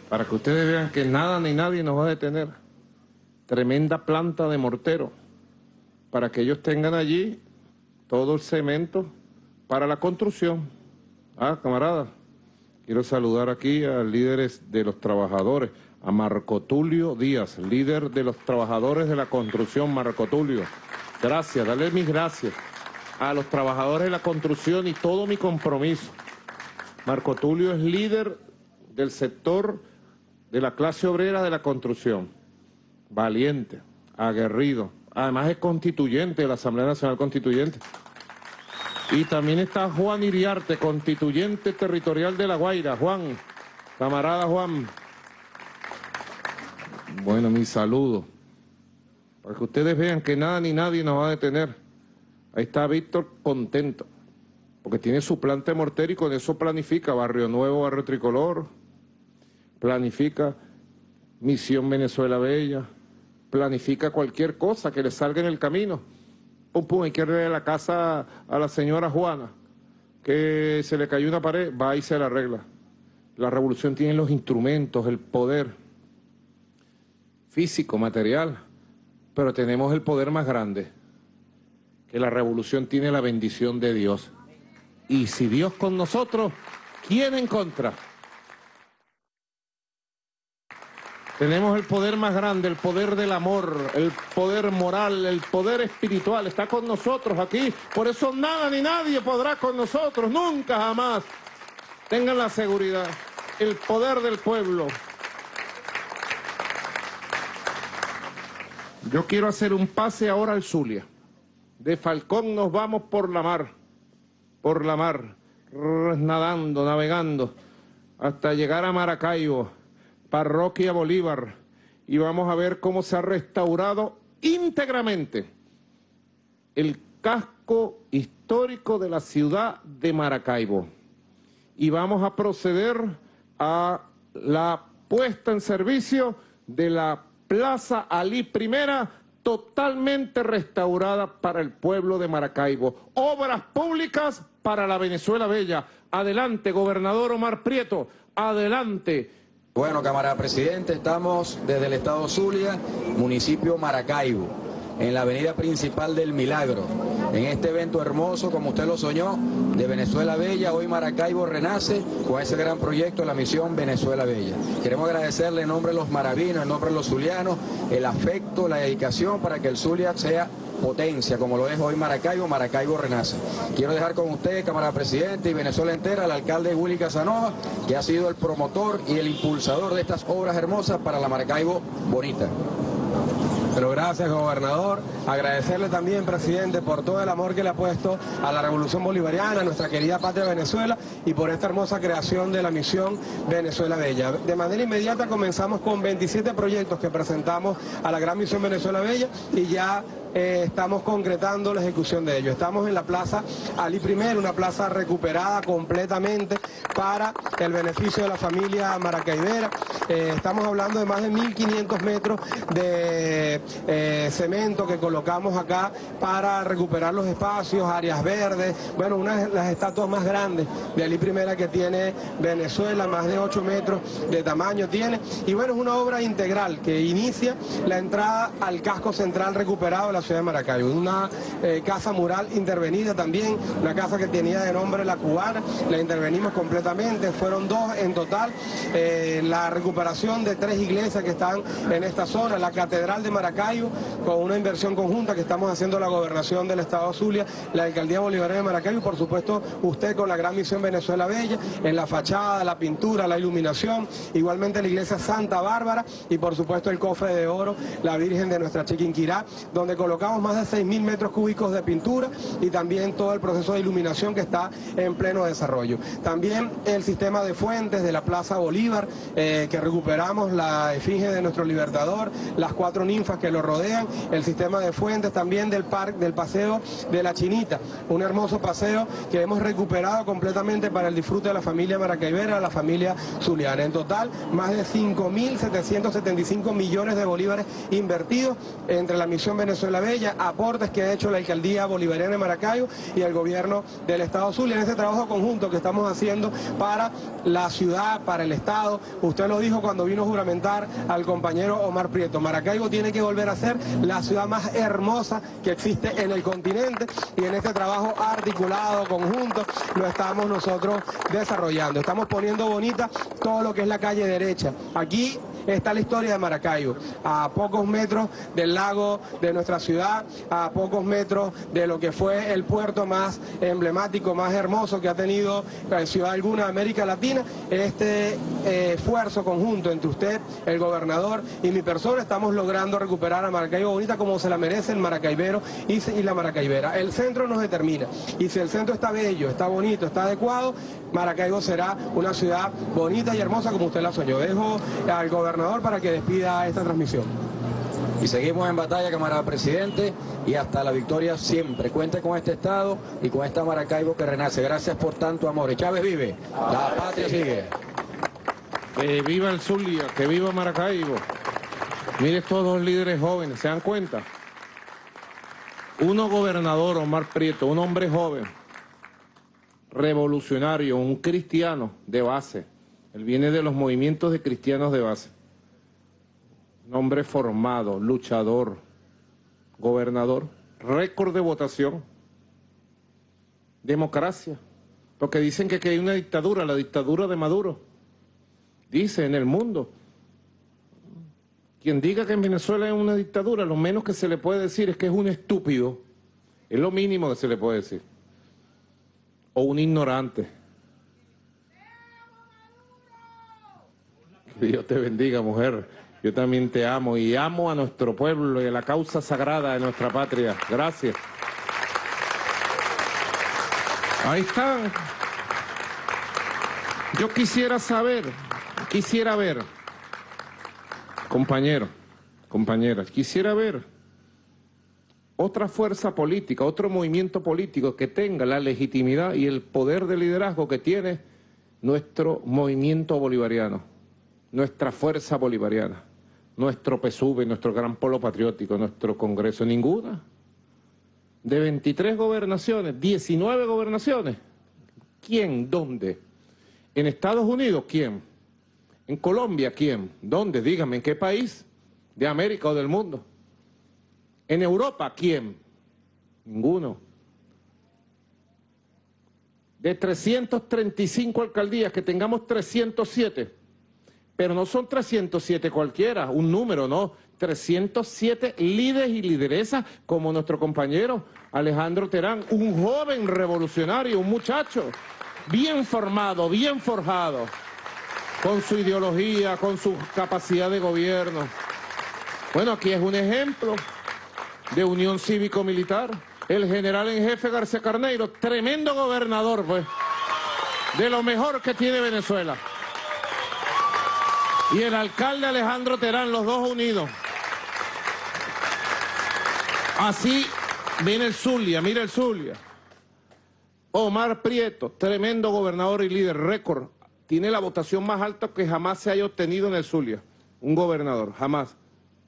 para que ustedes vean que nada ni nadie nos va a detener. Tremenda planta de mortero, para que ellos tengan allí todo el cemento para la construcción. Ah, camaradas, quiero saludar aquí a líderes de los trabajadores, a Marco Tulio Díaz, líder de los trabajadores de la construcción. Marco Tulio, gracias, dale mis gracias a los trabajadores de la construcción y todo mi compromiso. Marco Tulio es líder del sector de la clase obrera de la construcción, valiente, aguerrido, además es constituyente de la Asamblea Nacional Constituyente. Y también está Juan Iriarte, constituyente territorial de La Guaira. Juan, camarada Juan. Bueno, mi saludo. Para que ustedes vean que nada ni nadie nos va a detener. Ahí está Víctor contento, porque tiene su planta de mortero y con eso planifica Barrio Nuevo, Barrio Tricolor, planifica Misión Venezuela Bella, planifica cualquier cosa que le salga en el camino. Pum, pum, hay que arreglar la casa a la señora Juana, que se le cayó una pared, va y se la arregla. La revolución tiene los instrumentos, el poder físico, material, pero tenemos el poder más grande, que la revolución tiene la bendición de Dios. Y si Dios con nosotros, ¿quién en contra? Tenemos el poder más grande, el poder del amor, el poder moral, el poder espiritual. Está con nosotros aquí. Por eso nada ni nadie podrá con nosotros, nunca, jamás. Tengan la seguridad, el poder del pueblo. Yo quiero hacer un pase ahora al Zulia. De Falcón nos vamos por la mar, nadando, navegando, hasta llegar a Maracaibo, Parroquia Bolívar, y vamos a ver cómo se ha restaurado íntegramente el casco histórico de la ciudad de Maracaibo. Y vamos a proceder a la puesta en servicio de la Plaza Alí I, totalmente restaurada para el pueblo de Maracaibo. Obras públicas para la Venezuela Bella. Adelante, gobernador Omar Prieto, adelante. Bueno, camarada presidente, estamos desde el estado Zulia, municipio Maracaibo, en la avenida principal del Milagro, en este evento hermoso, como usted lo soñó, de Venezuela Bella. Hoy Maracaibo renace con ese gran proyecto de la misión Venezuela Bella. Queremos agradecerle en nombre de los maravinos, en nombre de los zulianos, el afecto, la dedicación para que el Zulia sea potencia, como lo es hoy Maracaibo. Maracaibo renace. Quiero dejar con usted, camarada presidente, y Venezuela entera, al alcalde Willy Casanova, que ha sido el promotor y el impulsador de estas obras hermosas para la Maracaibo bonita. Pero gracias, gobernador. Agradecerle también, presidente, por todo el amor que le ha puesto a la Revolución Bolivariana, a nuestra querida patria Venezuela, y por esta hermosa creación de la misión Venezuela Bella. De manera inmediata comenzamos con 27 proyectos que presentamos a la gran misión Venezuela Bella y ya estamos concretando la ejecución de ello. Estamos en la Plaza Alí I, una plaza recuperada completamente para el beneficio de la familia maracaibera. Estamos hablando de más de 1.500 metros de cemento que colocamos acá para recuperar los espacios, áreas verdes. Bueno, una de las estatuas más grandes de Alí I que tiene Venezuela, más de 8 metros de tamaño tiene. Y bueno, es una obra integral que inicia la entrada al casco central recuperado de la ciudad de Maracaibo. Una casa mural intervenida también, una casa que tenía de nombre La Cubana, la intervenimos completamente, fueron 2 en total. La recuperación de 3 iglesias que están en esta zona, la Catedral de Maracaibo, con una inversión conjunta que estamos haciendo la gobernación del estado Zulia, la alcaldía bolivariana de Maracaibo y por supuesto usted con la gran misión Venezuela Bella, en la fachada, la pintura, la iluminación, igualmente la iglesia Santa Bárbara y por supuesto el cofre de oro, la Virgen de Nuestra Chiquinquirá, donde colocamos más de 6.000 metros cúbicos de pintura y también todo el proceso de iluminación que está en pleno desarrollo. También el sistema de fuentes de la Plaza Bolívar, que recuperamos la esfinge de nuestro libertador, las 4 ninfas que lo rodean, el sistema de fuentes también del parque, del paseo de la Chinita, un hermoso paseo que hemos recuperado completamente para el disfrute de la familia maracaibera, la familia zuliana. En total, más de 5.775 millones de bolívares invertidos entre la misión Venezuela Bella, aportes que ha hecho la Alcaldía Bolivariana de Maracaibo y el gobierno del Estado Zulia en este trabajo conjunto que estamos haciendo para la ciudad, para el Estado. Usted lo dijo cuando vino a juramentar al compañero Omar Prieto. Maracaibo tiene que volver a ser la ciudad más hermosa que existe en el continente y en este trabajo articulado, conjunto, lo estamos nosotros desarrollando. Estamos poniendo bonita todo lo que es la calle derecha. Aquí está la historia de Maracaibo, a pocos metros del lago de nuestra ciudad, a pocos metros de lo que fue el puerto más emblemático, más hermoso que ha tenido ciudad alguna de América Latina. Este esfuerzo conjunto entre usted, el gobernador y mi persona, estamos logrando recuperar a Maracaibo bonita como se la merece el maracaibero y la maracaibera. El centro nos determina, y si el centro está bello, está bonito, está adecuado, Maracaibo será una ciudad bonita y hermosa como usted la soñó. Dejo al gobernador para que despida esta transmisión. Y seguimos en batalla, camarada presidente, y hasta la victoria siempre. Cuente con este Estado y con esta Maracaibo que renace. Gracias por tanto amor. Y Chávez vive, la patria sigue. Que viva el Zulia, que viva Maracaibo. Mire estos dos líderes jóvenes, ¿se dan cuenta? Uno gobernador, Omar Prieto, un hombre joven, revolucionario, un cristiano de base. Él viene de los movimientos de cristianos de base. Un hombre formado, luchador, gobernador, récord de votación, democracia. Porque dicen que hay una dictadura, la dictadura de Maduro. Dice en el mundo. Quien diga que en Venezuela es una dictadura, lo menos que se le puede decir es que es un estúpido. Es lo mínimo que se le puede decir. O un ignorante. Que Dios te bendiga, mujer. Yo también te amo y amo a nuestro pueblo y a la causa sagrada de nuestra patria. Gracias. Ahí están. Yo quisiera ver, compañeros, compañeras, quisiera ver otra fuerza política, otro movimiento político que tenga la legitimidad y el poder de liderazgo que tiene nuestro movimiento bolivariano, nuestra fuerza bolivariana, nuestro PSUV, nuestro gran polo patriótico, nuestro Congreso. Ninguna. De 23 gobernaciones, 19 gobernaciones. ¿Quién? ¿Dónde? ¿En Estados Unidos? ¿Quién? ¿En Colombia? ¿Quién? ¿Dónde? Dígame, ¿en qué país? ¿De América o del mundo? ¿En Europa? ¿Quién? Ninguno. De 335 alcaldías, que tengamos 307. Pero no son 307 cualquiera, un número, no. 307 líderes y lideresas como nuestro compañero Alejandro Terán, un joven revolucionario, un muchacho bien formado, bien forjado, con su ideología, con su capacidad de gobierno. Bueno, aquí es un ejemplo de unión cívico-militar. El general en jefe García Carneiro, tremendo gobernador, pues, de lo mejor que tiene Venezuela. Y el alcalde Alejandro Terán, los dos unidos. Así viene el Zulia, mira el Zulia. Omar Prieto, tremendo gobernador y líder, récord. Tiene la votación más alta que jamás se haya obtenido en el Zulia. Un gobernador, jamás.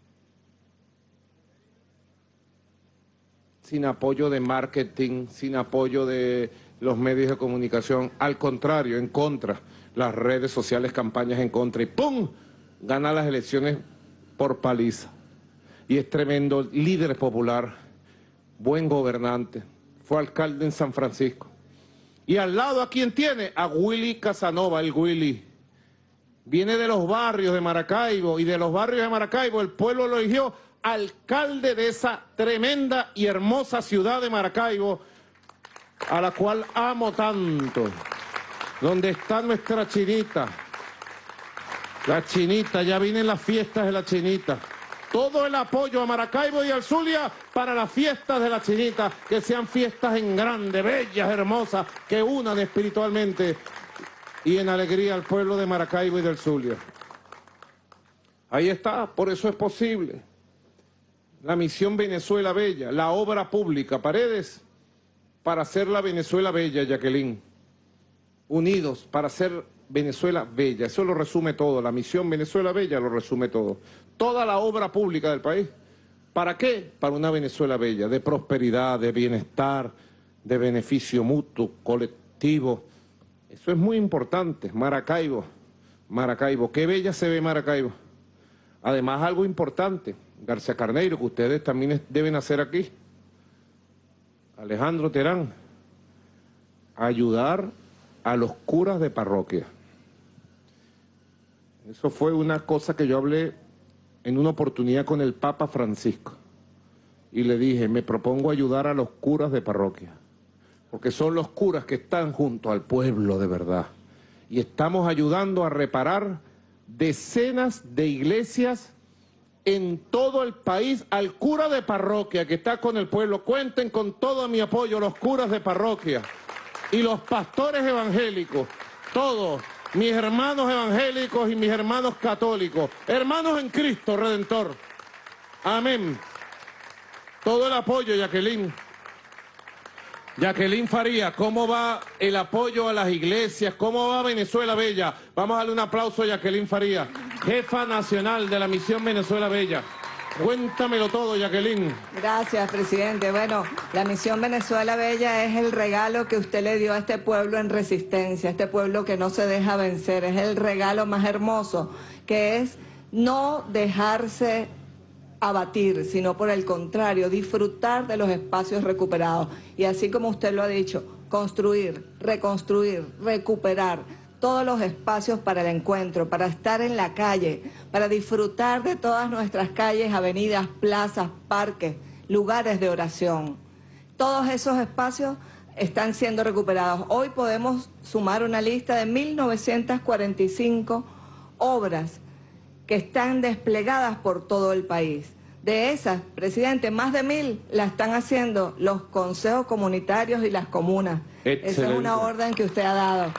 Sin apoyo de marketing, sin apoyo de los medios de comunicación. Al contrario, en contra. Las redes sociales, campañas en contra, y ¡pum!, gana las elecciones por paliza. Y es tremendo líder popular, buen gobernante, fue alcalde en San Francisco. Y al lado, ¿a quién tiene? A Willy Casanova, el Willy. Viene de los barrios de Maracaibo, y de los barrios de Maracaibo el pueblo lo eligió alcalde de esa tremenda y hermosa ciudad de Maracaibo, a la cual amo tanto. Donde está nuestra chinita, la chinita, ya vienen las fiestas de la chinita. Todo el apoyo a Maracaibo y al Zulia para las fiestas de la chinita, que sean fiestas en grande, bellas, hermosas, que unan espiritualmente y en alegría al pueblo de Maracaibo y del Zulia. Ahí está, por eso es posible. La misión Venezuela Bella, la obra pública, Paredes, para hacer la Venezuela bella, Jacqueline. Unidos para hacer Venezuela bella. Eso lo resume todo. La misión Venezuela Bella lo resume todo. Toda la obra pública del país ¿Para qué? Para una Venezuela bella, de prosperidad, de bienestar, de beneficio mutuo, colectivo. Eso es muy importante. Maracaibo, Maracaibo, qué bella se ve Maracaibo. Además, algo importante, García Carneiro, que ustedes también deben hacer aquí, Alejandro Terán, ayudar a los curas de parroquia. Eso fue una cosa que yo hablé en una oportunidad con el Papa Francisco. Y le dije, me propongo ayudar a los curas de parroquia, porque son los curas que están junto al pueblo de verdad. Y estamos ayudando a reparar decenas de iglesias en todo el país. Al cura de parroquia que está con el pueblo, cuenten con todo mi apoyo, los curas de parroquia y los pastores evangélicos, todos, mis hermanos evangélicos y mis hermanos católicos, hermanos en Cristo Redentor. Amén. Todo el apoyo, Jacqueline. Jacqueline Faría, ¿cómo va el apoyo a las iglesias? ¿Cómo va Venezuela Bella? Vamos a darle un aplauso a Jacqueline Faría, jefa nacional de la Misión Venezuela Bella. Cuéntamelo todo, Jacqueline. Gracias, presidente. Bueno, la Misión Venezuela Bella es el regalo que usted le dio a este pueblo en resistencia, a este pueblo que no se deja vencer. Es el regalo más hermoso, que es no dejarse abatir, sino por el contrario, disfrutar de los espacios recuperados. Y así como usted lo ha dicho, construir, reconstruir, recuperar todos los espacios para el encuentro, para estar en la calle, para disfrutar de todas nuestras calles, avenidas, plazas, parques, lugares de oración. Todos esos espacios están siendo recuperados. Hoy podemos sumar una lista de 1945 obras que están desplegadas por todo el país. De esas, presidente, más de 1000 la están haciendo los consejos comunitarios y las comunas. Excelente. Esa es una orden que usted ha dado.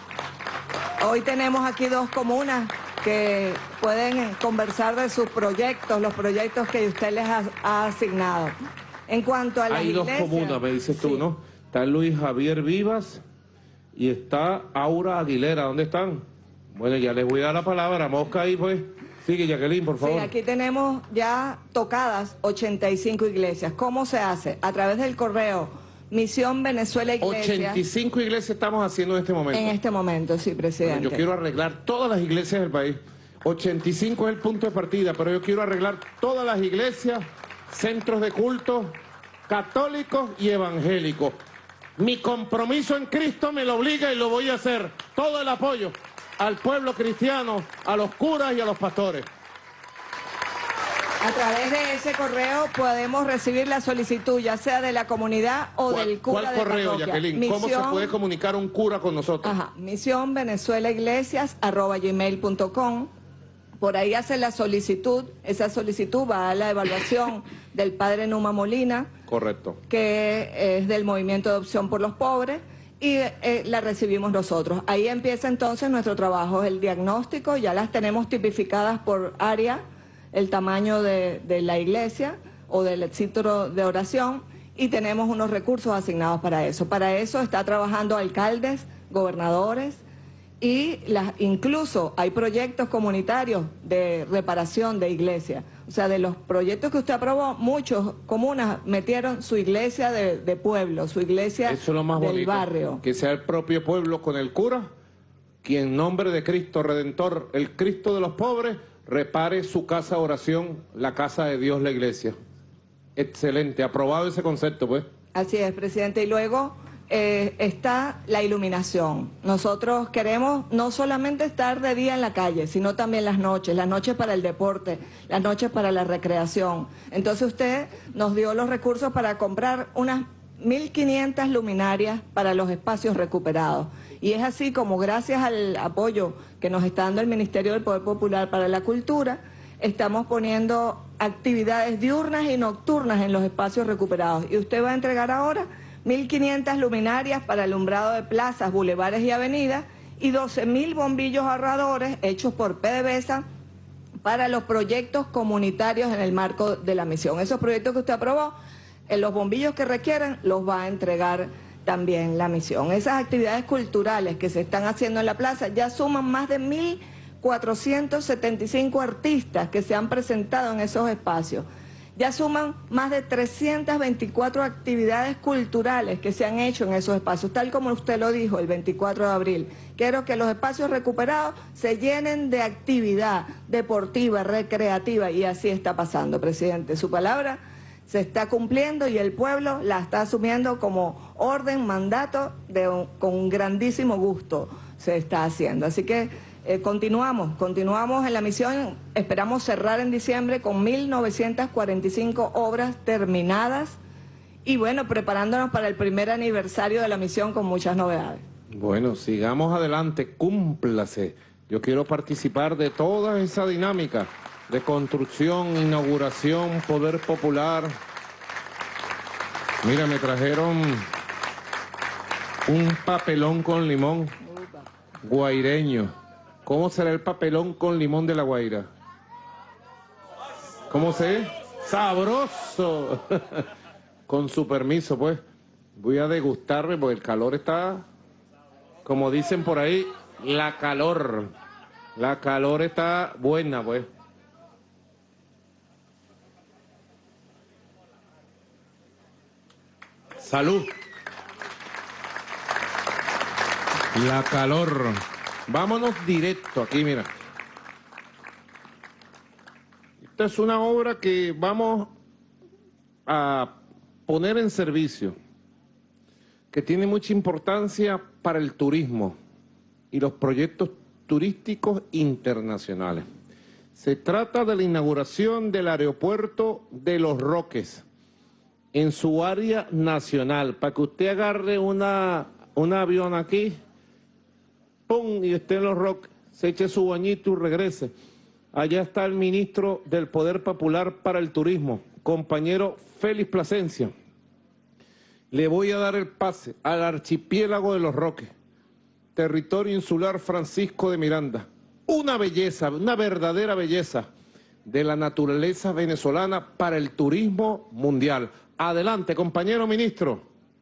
Hoy tenemos aquí 2 comunas que pueden conversar de sus proyectos, los proyectos que usted les ha asignado. En cuanto a las iglesias... Hay 2 comunas, me dices tú, ¿no? Está Luis Javier Vivas y está Aura Aguilera. ¿Dónde están? Bueno, ya les voy a dar la palabra. Mosca ahí, pues. Sigue, Jacqueline, por favor. Sí, aquí tenemos ya tocadas 85 iglesias. ¿Cómo se hace? A través del correo Misión Venezuela Iglesia. 85 iglesias estamos haciendo en este momento. En este momento, sí, presidente. Bueno, yo quiero arreglar todas las iglesias del país. 85 es el punto de partida, pero yo quiero arreglar todas las iglesias, centros de culto, católicos y evangélicos. Mi compromiso en Cristo me lo obliga y lo voy a hacer. Todo el apoyo al pueblo cristiano, a los curas y a los pastores. A través de ese correo podemos recibir la solicitud, ya sea de la comunidad o del cura de parroquia. ¿Cuál correo, Jacqueline? ¿Cómo se puede comunicar un cura con nosotros? Ajá, misionvenezuelaiglesias@gmail.com. Por ahí hace la solicitud, esa solicitud va a la evaluación del padre Numa Molina. Correcto. Que es del Movimiento de Opción por los Pobres. Y la recibimos nosotros. Ahí empieza entonces nuestro trabajo, el diagnóstico, ya las tenemos tipificadas por área, el tamaño de la iglesia o del centro de oración, y tenemos unos recursos asignados para eso. Para eso está trabajando alcaldes, gobernadores, y incluso hay proyectos comunitarios de reparación de iglesias. O sea, de los proyectos que usted aprobó, muchos comunas metieron su iglesia de pueblo, su iglesia Eso es lo más del bonito, barrio. Que sea el propio pueblo con el cura, quien en nombre de Cristo Redentor, el Cristo de los pobres, repare su casa de oración, la casa de Dios, la iglesia. Excelente, aprobado ese concepto, pues. Así es, presidente. Y luego está la iluminación. Nosotros queremos no solamente estar de día en la calle, sino también las noches para el deporte, las noches para la recreación. Entonces usted nos dio los recursos para comprar unas 1500 luminarias para los espacios recuperados. Y es así como, gracias al apoyo que nos está dando el Ministerio del Poder Popular para la Cultura, estamos poniendo actividades diurnas y nocturnas en los espacios recuperados. Y usted va a entregar ahora 1500 luminarias para alumbrado de plazas, bulevares y avenidas, y 12.000 bombillos ahorradores hechos por PDVSA para los proyectos comunitarios en el marco de la misión. Esos proyectos que usted aprobó, los bombillos que requieran, los va a entregar también la misión. Esas actividades culturales que se están haciendo en la plaza ya suman más de 1475 artistas que se han presentado en esos espacios. Ya suman más de 324 actividades culturales que se han hecho en esos espacios, tal como usted lo dijo el 24 de abril. Quiero que los espacios recuperados se llenen de actividad deportiva, recreativa, y así está pasando, presidente. Su palabra se está cumpliendo y el pueblo la está asumiendo como orden, mandato, con un grandísimo gusto se está haciendo. Así que continuamos en la misión, esperamos cerrar en diciembre con 1.945 obras terminadas y bueno, preparándonos para el primer aniversario de la misión con muchas novedades. Bueno, sigamos adelante, cúmplase. Yo quiero participar de toda esa dinámica de construcción, inauguración, poder popular. Mira, me trajeron un papelón con limón guaireño. ¿Cómo será el papelón con limón de La Guaira? ¿Cómo se? ¡Sabroso! Con su permiso, pues, voy a degustarme porque el calor está, como dicen por ahí, la calor está buena, pues. Salud. La calor. Vámonos directo aquí, mira. Esta es una obra que vamos a poner en servicio, que tiene mucha importancia para el turismo y los proyectos turísticos internacionales. Se trata de la inauguración del aeropuerto de Los Roques en su área nacional, para que usted agarre un avión aquí, ¡pum!, y esté en Los Roques, se eche su bañito y regrese. Allá está el ministro del Poder Popular para el Turismo, compañero Félix Plasencia. Le voy a dar el pase al archipiélago de Los Roques, territorio insular Francisco de Miranda. Una belleza, una verdadera belleza de la naturaleza venezolana para el turismo mundial. Adelante, compañero ministro.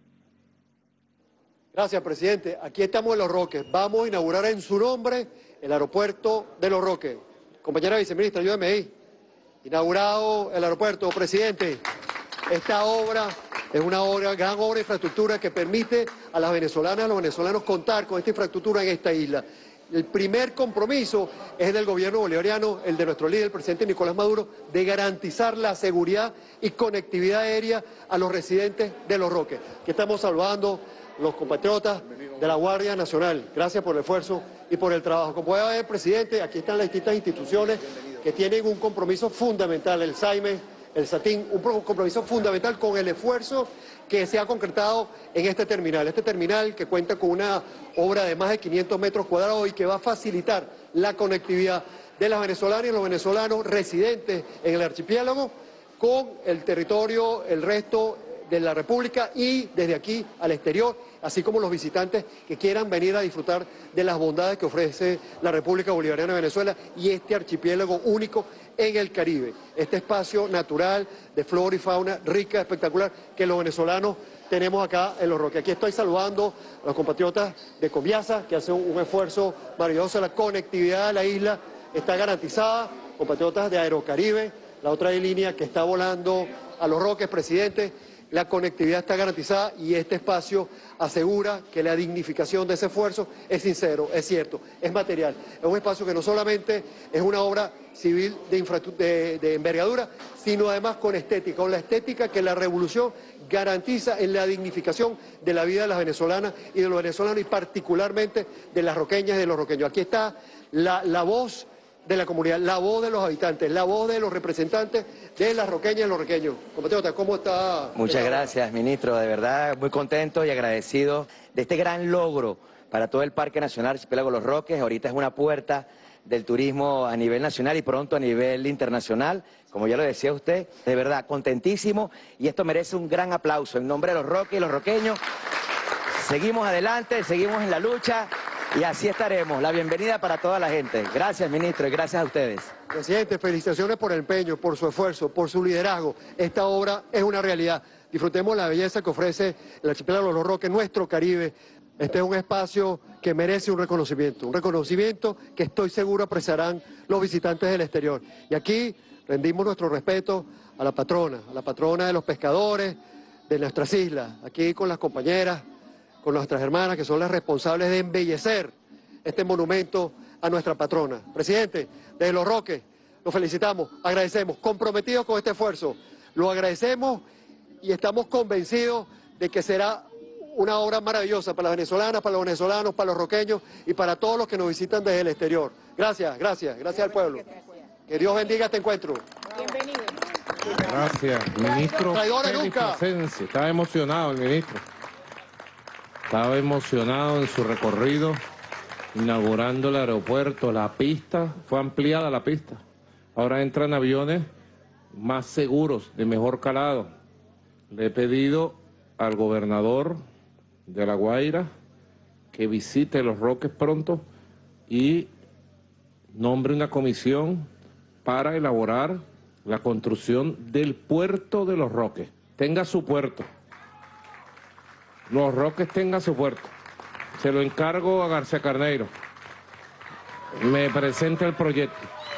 Gracias, presidente. Aquí estamos en Los Roques. Vamos a inaugurar en su nombre el aeropuerto de Los Roques. Compañera viceministra, ayúdeme ahí. Inaugurado el aeropuerto, presidente. Esta obra es una gran obra de infraestructura que permite a las venezolanas y a los venezolanos contar con esta infraestructura en esta isla. El primer compromiso es del gobierno bolivariano, el de nuestro líder, el presidente Nicolás Maduro, de garantizar la seguridad y conectividad aérea a los residentes de Los Roques. Que estamos saludando los compatriotas de la Guardia Nacional. Gracias por el esfuerzo y por el trabajo. Como puede ver, presidente, aquí están las distintas instituciones que tienen un compromiso fundamental, el SAIME, el SATIN, un compromiso fundamental con el esfuerzo que se ha concretado en este terminal que cuenta con una obra de más de 500 metros cuadrados y que va a facilitar la conectividad de las venezolanas y los venezolanos residentes en el archipiélago con el territorio, el resto de la República y desde aquí al exterior, así como los visitantes que quieran venir a disfrutar de las bondades que ofrece la República Bolivariana de Venezuela y este archipiélago único en el Caribe. Este espacio natural de flora y fauna rica, espectacular, que los venezolanos tenemos acá en Los Roques. Aquí estoy saludando a los compatriotas de Conviasa, que hacen un esfuerzo maravilloso. La conectividad de la isla está garantizada. Compatriotas de Aerocaribe, la otra línea que está volando a Los Roques, presidente. La conectividad está garantizada y este espacio asegura que la dignificación de ese esfuerzo es sincero, es cierto, es material. Es un espacio que no solamente es una obra civil de envergadura, sino además con estética, con la estética que la revolución garantiza en la dignificación de la vida de las venezolanas y de los venezolanos y particularmente de las roqueñas y de los roqueños. Aquí está la voz de la comunidad, la voz de los habitantes, la voz de los representantes de las roqueñas y los roqueños. Compatriota, ¿cómo está? Muchas gracias, ministro. De verdad, muy contento y agradecido de este gran logro para todo el Parque Nacional Archipiélago Los Roques. Ahorita es una puerta del turismo a nivel nacional y pronto a nivel internacional. Como ya lo decía usted, de verdad, contentísimo y esto merece un gran aplauso. En nombre de los Roques y los roqueños, seguimos adelante, seguimos en la lucha. Y así estaremos. La bienvenida para toda la gente. Gracias, ministro, y gracias a ustedes. Presidente, felicitaciones por el empeño, por su esfuerzo, por su liderazgo. Esta obra es una realidad. Disfrutemos la belleza que ofrece el archipiélago de Los Roques, nuestro Caribe. Este es un espacio que merece un reconocimiento que estoy seguro apreciarán los visitantes del exterior. Y aquí rendimos nuestro respeto a la patrona de los pescadores de nuestras islas, aquí con las compañeras, con nuestras hermanas que son las responsables de embellecer este monumento a nuestra patrona. Presidente, desde Los Roques, lo felicitamos, agradecemos, comprometidos con este esfuerzo, lo agradecemos y estamos convencidos de que será una obra maravillosa para las venezolanas, para los venezolanos, para los roqueños y para todos los que nos visitan desde el exterior. Gracias al pueblo. Que Dios bendiga este encuentro. Bienvenido. Gracias, ministro Félix Plasencia. Estaba emocionado el ministro. Estaba emocionado en su recorrido, inaugurando el aeropuerto, la pista. Fue ampliada la pista. Ahora entran aviones más seguros, de mejor calado. Le he pedido al gobernador de La Guaira que visite Los Roques pronto y nombre una comisión para elaborar la construcción del puerto de Los Roques. Tenga su puerto. Los Roques tenga su puerto. Se lo encargo a García Carneiro. Me presenta el proyecto.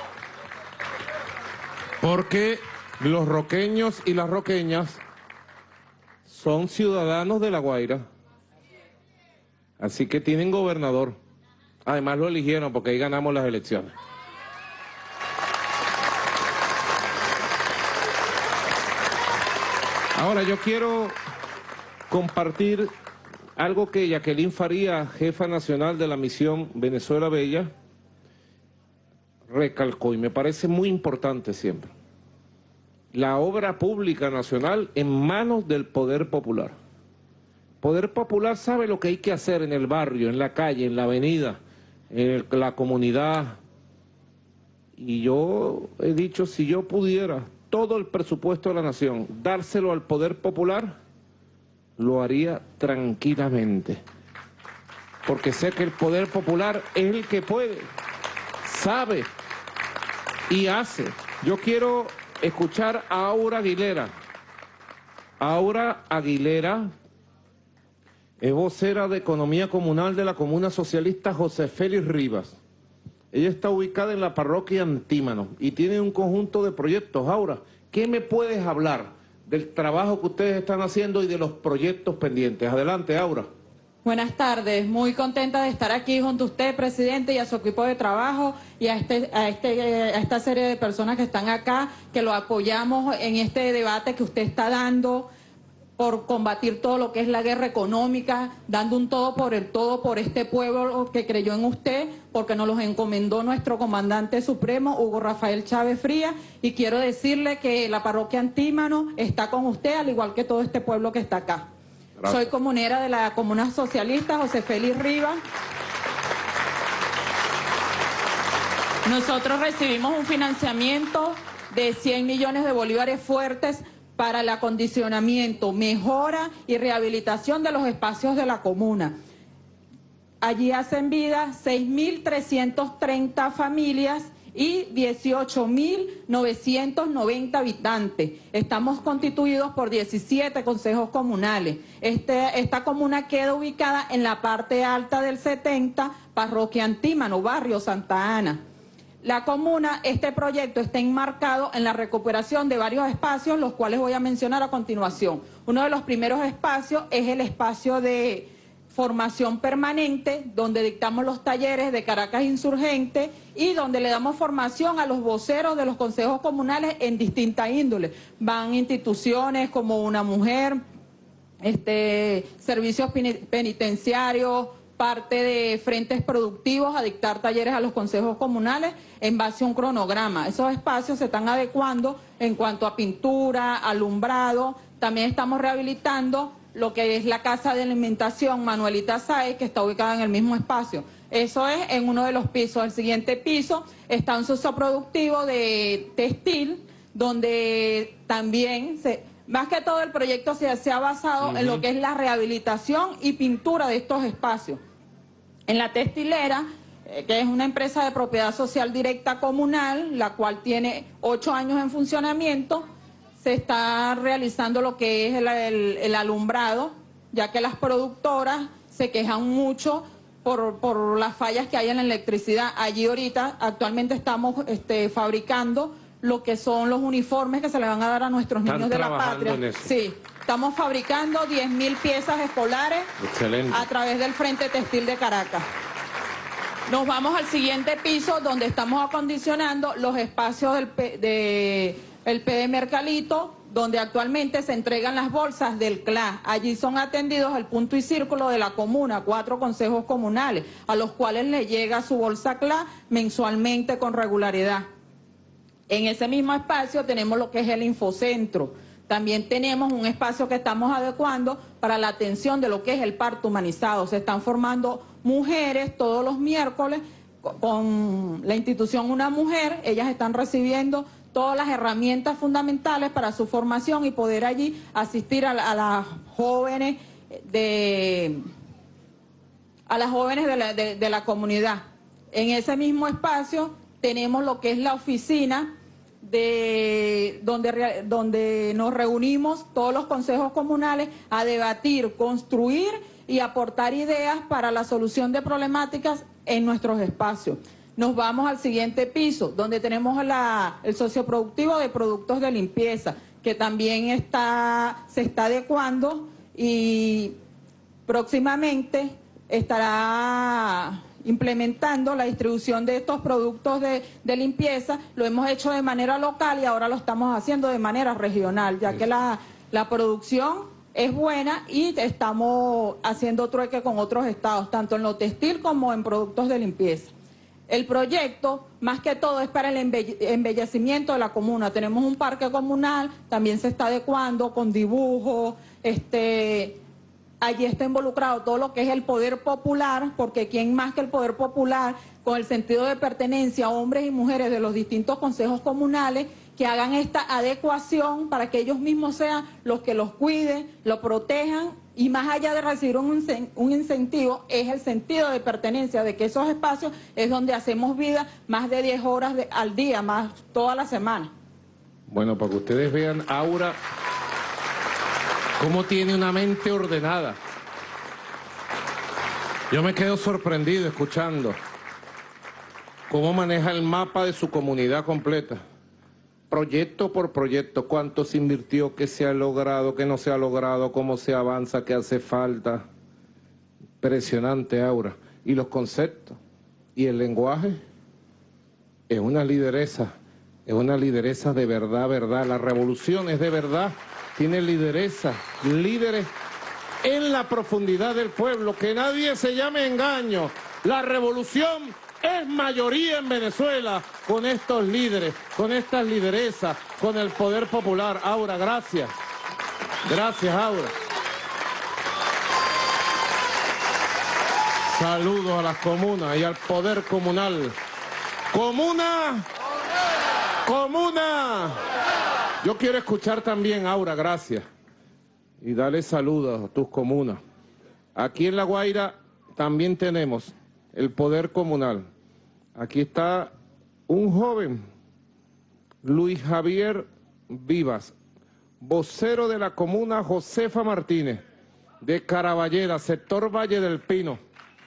Porque los roqueños y las roqueñas son ciudadanos de La Guaira. Así que tienen gobernador. Además lo eligieron porque ahí ganamos las elecciones. Ahora yo quiero compartir algo que Jacqueline Faría, jefa nacional de la misión Venezuela Bella, recalcó y me parece muy importante siempre. La obra pública nacional en manos del poder popular. Poder popular sabe lo que hay que hacer en el barrio, en la calle, en la avenida, en la comunidad. Y yo he dicho, si yo pudiera todo el presupuesto de la nación dárselo al poder popular, lo haría tranquilamente. Porque sé que el poder popular es el que puede, sabe y hace. Yo quiero escuchar a Aura Aguilera. Aura Aguilera es vocera de Economía Comunal de la Comuna Socialista José Félix Rivas. Ella está ubicada en la parroquia Antímano y tiene un conjunto de proyectos. Aura, ¿qué me puedes hablar del trabajo que ustedes están haciendo y de los proyectos pendientes? Adelante, Aura. Buenas tardes, muy contenta de estar aquí junto a usted, presidente, y a su equipo de trabajo y a esta serie de personas que están acá, que lo apoyamos en este debate que usted está dando por combatir todo lo que es la guerra económica, dando un todo por este pueblo que creyó en usted, porque nos los encomendó nuestro comandante supremo, Hugo Rafael Chávez Frías, y quiero decirle que la parroquia Antímano está con usted, al igual que todo este pueblo que está acá. Gracias. Soy comunera de la Comuna Socialista José Félix Rivas. Nosotros recibimos un financiamiento de 100 millones de bolívares fuertes para el acondicionamiento, mejora y rehabilitación de los espacios de la comuna. Allí hacen vida 6.330 familias y 18.990 habitantes. Estamos constituidos por 17 consejos comunales. Esta comuna queda ubicada en la parte alta del 70, parroquia Antímano, barrio Santa Ana. La comuna, este proyecto está enmarcado en la recuperación de varios espacios, los cuales voy a mencionar a continuación. Uno de los primeros espacios es el espacio de formación permanente, donde dictamos los talleres de Caracas Insurgente y donde le damos formación a los voceros de los consejos comunales en distintas índoles. Van instituciones como Una Mujer, servicios penitenciarios, parte de frentes productivos a dictar talleres a los consejos comunales en base a un cronograma. Esos espacios se están adecuando en cuanto a pintura, alumbrado. También estamos rehabilitando lo que es la Casa de Alimentación Manuelita Sáez, que está ubicada en el mismo espacio. Eso es en uno de los pisos. El siguiente piso está un uso productivo de textil, donde también más que todo el proyecto se ha basado en lo que es la rehabilitación y pintura de estos espacios. En la textilera, que es una empresa de propiedad social directa comunal, la cual tiene 8 años en funcionamiento, se está realizando lo que es el alumbrado, ya que las productoras se quejan mucho por las fallas que hay en la electricidad. Allí ahorita actualmente estamos fabricando lo que son los uniformes que se le van a dar a nuestros niños de la patria. En eso. Sí, estamos fabricando 10.000 piezas escolares. Excelente. A través del Frente Textil de Caracas. Nos vamos al siguiente piso donde estamos acondicionando los espacios del PD Mercalito, donde actualmente se entregan las bolsas del CLA. Allí son atendidos el punto y círculo de la comuna, 4 consejos comunales, a los cuales les llega su bolsa CLA mensualmente con regularidad. En ese mismo espacio tenemos lo que es el infocentro. También tenemos un espacio que estamos adecuando para la atención de lo que es el parto humanizado. Se están formando mujeres todos los miércoles con la institución Una Mujer. Ellas están recibiendo todas las herramientas fundamentales para su formación y poder allí asistir a las jóvenes de la comunidad. En ese mismo espacio tenemos lo que es la oficina donde nos reunimos todos los consejos comunales a debatir, construir y aportar ideas para la solución de problemáticas en nuestros espacios. Nos vamos al siguiente piso, donde tenemos el socioproductivo de productos de limpieza, que también se está adecuando y próximamente estará implementando la distribución de estos productos de limpieza. Lo hemos hecho de manera local y ahora lo estamos haciendo de manera regional, ya que la producción es buena y estamos haciendo trueque con otros estados, tanto en lo textil como en productos de limpieza. El proyecto, más que todo, es para el embellecimiento de la comuna. Tenemos un parque comunal, también se está adecuando con dibujos, allí está involucrado todo lo que es el poder popular, porque quién más que el poder popular, con el sentido de pertenencia, hombres y mujeres de los distintos consejos comunales, que hagan esta adecuación para que ellos mismos sean los que los cuiden, los protejan, y más allá de recibir un incentivo, es el sentido de pertenencia, de que esos espacios es donde hacemos vida más de 10 horas al día, más toda la semana. Bueno, para que ustedes vean, Aura, cómo tiene una mente ordenada. Yo me quedo sorprendido escuchando cómo maneja el mapa de su comunidad completa. Proyecto por proyecto, cuánto se invirtió, qué se ha logrado, qué no se ha logrado, cómo se avanza, qué hace falta. Impresionante, Aura. Y los conceptos y el lenguaje es una lideresa de verdad, verdad. La revolución es de verdad, tiene lideresa, líderes en la profundidad del pueblo, que nadie se llame engaño. La revolución es mayoría en Venezuela con estos líderes, con estas lideresas, con el poder popular. Aura, gracias. Gracias, Aura. Saludos a las comunas y al poder comunal. ¡Comuna! ¡Comuna! Yo quiero escuchar también, Aura, gracias. Y dale saludos a tus comunas. Aquí en La Guaira también tenemos el poder comunal. Aquí está un joven, Luis Javier Vivas, vocero de la comuna Josefa Martínez, de Caraballeda, sector Valle del Pino.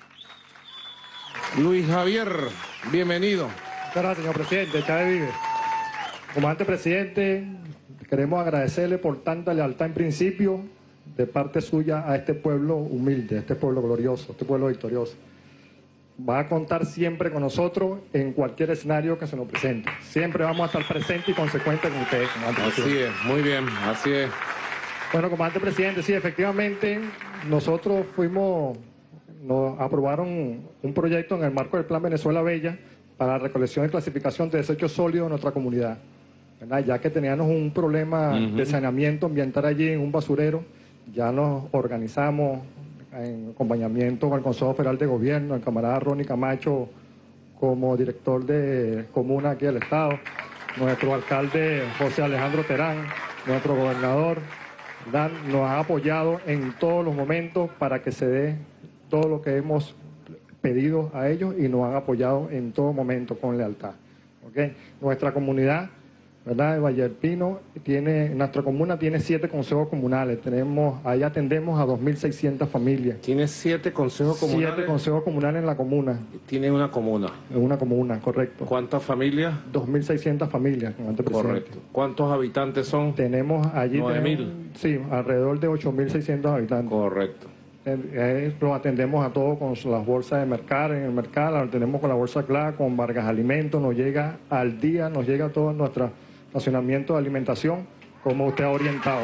Luis Javier, bienvenido. Muchas gracias, señor presidente. Chávez vive. Comandante presidente, queremos agradecerle por tanta lealtad en principio de parte suya a este pueblo humilde, a este pueblo glorioso, a este pueblo victorioso. Va a contar siempre con nosotros en cualquier escenario que se nos presente. Siempre vamos a estar presentes y consecuentes con ustedes, comandante presidente. Así es, muy bien, así es. Bueno, comandante presidente, sí, efectivamente, nosotros nos aprobaron un proyecto en el marco del Plan Venezuela Bella para la recolección y clasificación de desechos sólidos en nuestra comunidad, ¿verdad? Ya que teníamos un problema de saneamiento ambiental allí en un basurero, ya nos organizamos en acompañamiento con el Consejo Federal de Gobierno, el camarada Ronnie Camacho como director de comuna aquí del Estado, nuestro alcalde José Alejandro Terán, nuestro gobernador, ¿verdad? Nos ha apoyado en todos los momentos para que se dé todo lo que hemos pedido a ellos y nos han apoyado en todo momento con lealtad. ¿Okay? Nuestra comunidad ¿verdad? De Valle del Pino, nuestra comuna tiene 7 consejos comunales. Ahí atendemos a 2.600 familias. ¿Tiene 7 consejos comunales? 7 consejos comunales en la comuna. ¿Tiene una comuna? En una comuna, correcto. ¿Cuántas familias? 2.600 familias, presidente. Correcto. ¿Cuántos habitantes son? Tenemos allí... 9.000. Sí, alrededor de 8.600 habitantes. Correcto. Lo atendemos a todos con las bolsas de mercado, en el mercado, lo atendemos con la bolsa clara, con Vargas Alimentos, nos llega al día, nos llega todo nuestro racionamiento de alimentación, como usted ha orientado.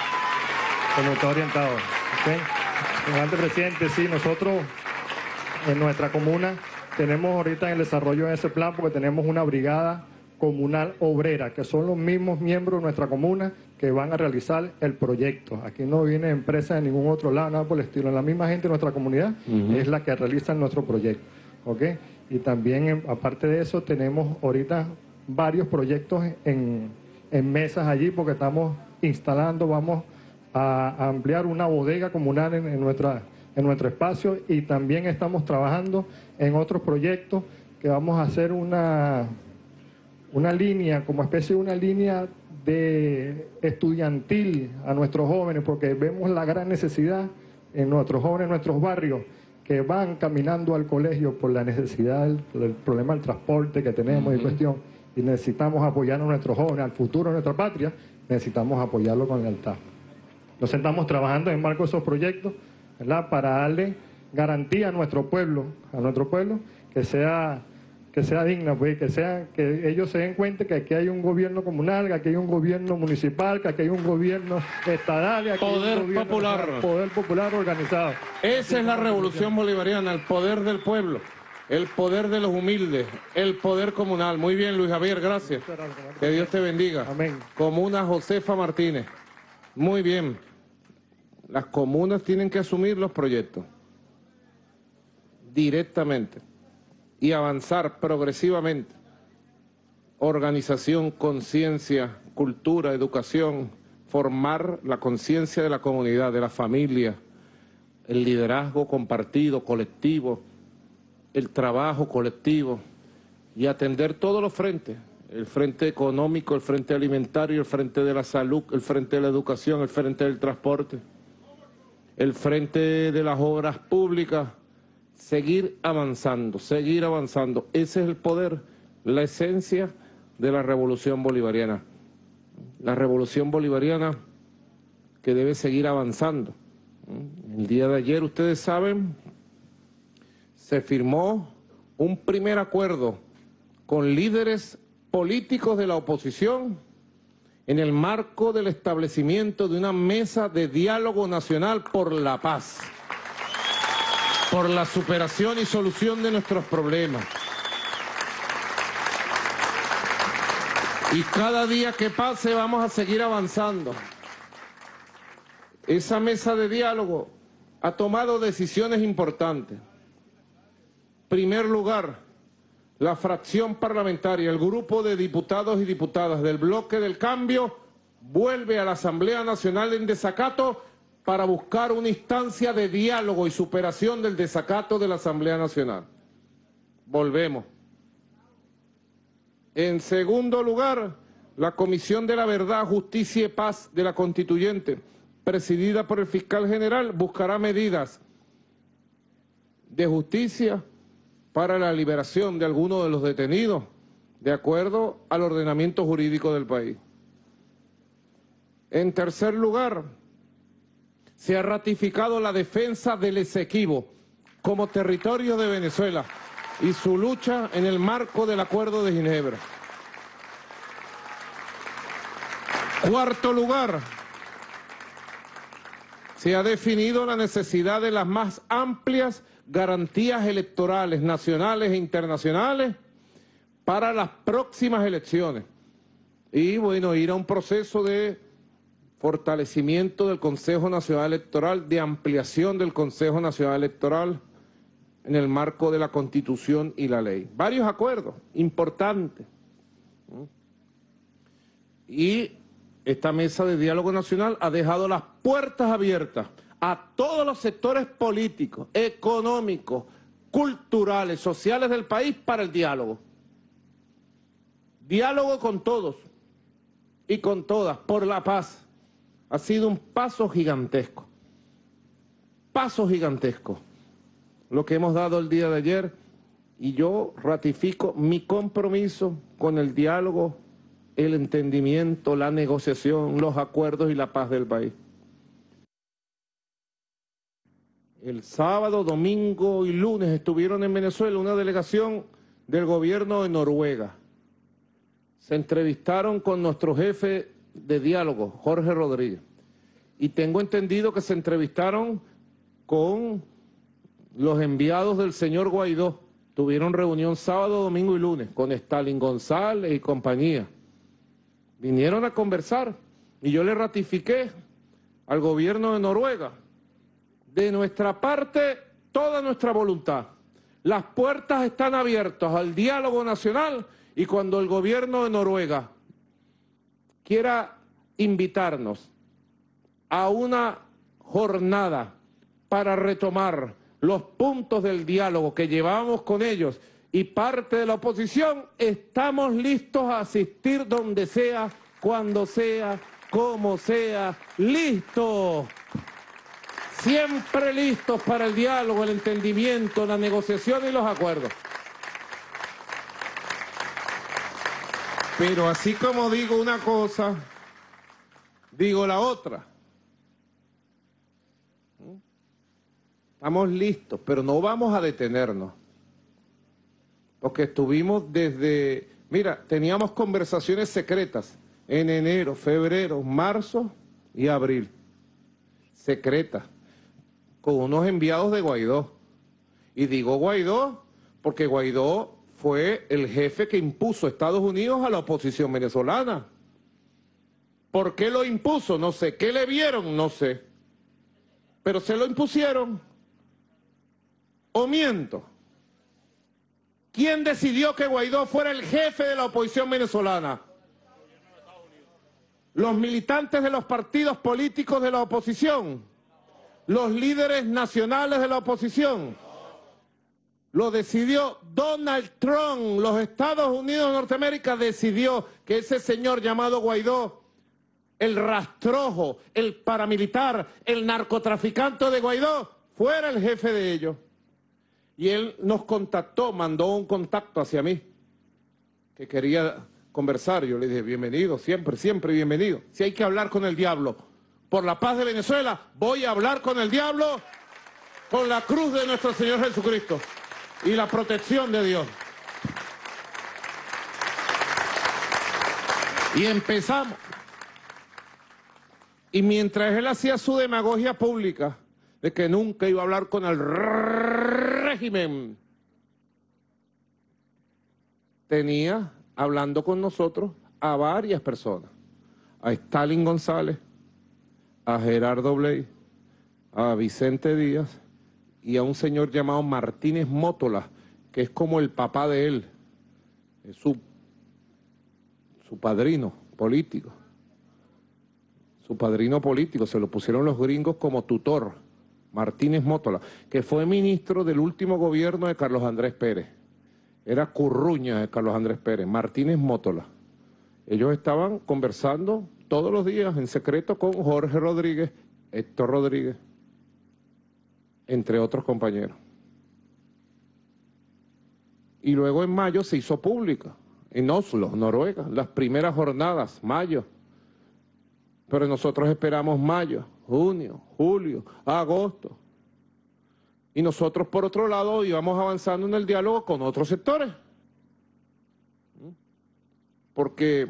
¿Okay? Señor presidente, sí, nosotros en nuestra comuna tenemos ahorita en el desarrollo de ese plan, porque tenemos una brigada comunal obrera, que son los mismos miembros de nuestra comuna que van a realizar el proyecto. Aquí no viene empresa de ningún otro lado, nada por el estilo. La misma gente de nuestra comunidad es la que realiza nuestro proyecto. ¿Okay? Y también, aparte de eso, tenemos ahorita varios proyectos en mesas allí, porque estamos instalando, vamos a ampliar una bodega comunal en nuestro espacio, y también estamos trabajando en otros proyectos que vamos a hacer una línea, como especie de una línea de estudiantil a nuestros jóvenes, porque vemos la gran necesidad en nuestros jóvenes, en nuestros barrios, que van caminando al colegio por la necesidad, el problema del transporte que tenemos y cuestión, y necesitamos apoyar a nuestros jóvenes, al futuro de nuestra patria, necesitamos apoyarlo con lealtad. Nos estamos trabajando en marco de esos proyectos, ¿verdad?, para darle garantía a nuestro pueblo, que sea digna, pues, que ellos se den cuenta que aquí hay un gobierno comunal, que aquí hay un gobierno municipal, que aquí hay un gobierno estatal, que aquí hay un gobierno popular. Poder popular organizado. Esa es la revolución bolivariana, el poder del pueblo, el poder de los humildes, el poder comunal. Muy bien, Luis Javier, gracias. Que Dios te bendiga. Amén. Comuna Josefa Martínez. Muy bien. Las comunas tienen que asumir los proyectos directamente y avanzar progresivamente. Organización, conciencia, cultura, educación, formar la conciencia de la comunidad, de la familia, el liderazgo compartido, colectivo, el trabajo colectivo, y atender todos los frentes, el frente económico, el frente alimentario, el frente de la salud, el frente de la educación, el frente del transporte, el frente de las obras públicas. Seguir avanzando, seguir avanzando. Ese es el poder, la esencia de la revolución bolivariana. La revolución bolivariana que debe seguir avanzando. El día de ayer, ustedes saben, se firmó un primer acuerdo con líderes políticos de la oposición en el marco del establecimiento de una mesa de diálogo nacional por la paz, por la superación y solución de nuestros problemas. Y cada día que pase vamos a seguir avanzando. Esa mesa de diálogo ha tomado decisiones importantes. En primer lugar, la fracción parlamentaria, el grupo de diputados y diputadas del Bloque del Cambio, vuelve a la Asamblea Nacional en desacato para buscar una instancia de diálogo y superación del desacato de la Asamblea Nacional. Volvemos. En segundo lugar, la Comisión de la Verdad, Justicia y Paz de la Constituyente, presidida por el fiscal general, buscará medidas de justicia para la liberación de algunos de los detenidos, de acuerdo al ordenamiento jurídico del país. En tercer lugar, se ha ratificado la defensa del Esequibo como territorio de Venezuela y su lucha en el marco del Acuerdo de Ginebra. Cuarto lugar, se ha definido la necesidad de las más amplias garantías electorales nacionales e internacionales para las próximas elecciones. Y bueno, ir a un proceso de fortalecimiento del Consejo Nacional Electoral, de ampliación del Consejo Nacional Electoral en el marco de la Constitución y la ley. Varios acuerdos importantes. Y esta mesa de diálogo nacional ha dejado las puertas abiertas a todos los sectores políticos, económicos, culturales, sociales del país para el diálogo. Diálogo con todos, y con todas, por la paz. Ha sido un paso gigantesco lo que hemos dado el día de ayer, y yo ratifico mi compromiso con el diálogo, el entendimiento, la negociación, los acuerdos y la paz del país. El sábado, domingo y lunes estuvieron en Venezuela una delegación del gobierno de Noruega. Se entrevistaron con nuestro jefe de diálogo, Jorge Rodríguez. Y tengo entendido que se entrevistaron con los enviados del señor Guaidó. Tuvieron reunión sábado, domingo y lunes con Stalin González y compañía. Vinieron a conversar y yo le ratifiqué al gobierno de Noruega, de nuestra parte, toda nuestra voluntad. Las puertas están abiertas al diálogo nacional, y cuando el gobierno de Noruega quiera invitarnos a una jornada para retomar los puntos del diálogo que llevábamos con ellos y parte de la oposición, estamos listos a asistir donde sea, cuando sea, como sea, listos. Siempre listos para el diálogo, el entendimiento, la negociación y los acuerdos. Pero así como digo una cosa, digo la otra. Estamos listos, pero no vamos a detenernos. Porque estuvimos desde... Mira, teníamos conversaciones secretas en enero, febrero, marzo y abril. Secretas. Con unos enviados de Guaidó. Y digo Guaidó porque Guaidó fue el jefe que impuso a Estados Unidos a la oposición venezolana. ¿Por qué lo impuso? No sé. ¿Qué le vieron? No sé. Pero se lo impusieron. ¿O miento? ¿Quién decidió que Guaidó fuera el jefe de la oposición venezolana? Los militantes de los partidos políticos de la oposición. Los líderes nacionales de la oposición. Lo decidió Donald Trump. Los Estados Unidos de Norteamérica decidió que ese señor llamado Guaidó, el rastrojo, el paramilitar, el narcotraficante de Guaidó, fuera el jefe de ellos. Y él nos contactó, mandó un contacto hacia mí, que quería conversar. Yo le dije, bienvenido, siempre, siempre bienvenido. Si hay que hablar con el diablo por la paz de Venezuela, voy a hablar con el diablo con la cruz de nuestro Señor Jesucristo y la protección de Dios. Y empezamos. Y mientras él hacía su demagogia pública de que nunca iba a hablar con el régimen, tenía hablando con nosotros a varias personas, a Stalin González, a Gerardo Bley, a Vicente Díaz y a un señor llamado Martínez Mótola, que es como el papá de él, es su padrino político. Su padrino político, se lo pusieron los gringos como tutor, Martínez Mótola, que fue ministro del último gobierno de Carlos Andrés Pérez. Era curruña de Carlos Andrés Pérez, Martínez Mótola. Ellos estaban conversando todos los días en secreto con Jorge Rodríguez, Héctor Rodríguez, entre otros compañeros. Y luego en mayo se hizo pública, en Oslo, Noruega, las primeras jornadas, mayo. Pero nosotros esperamos mayo, junio, julio, agosto. Y nosotros, por otro lado, íbamos avanzando en el diálogo con otros sectores. Porque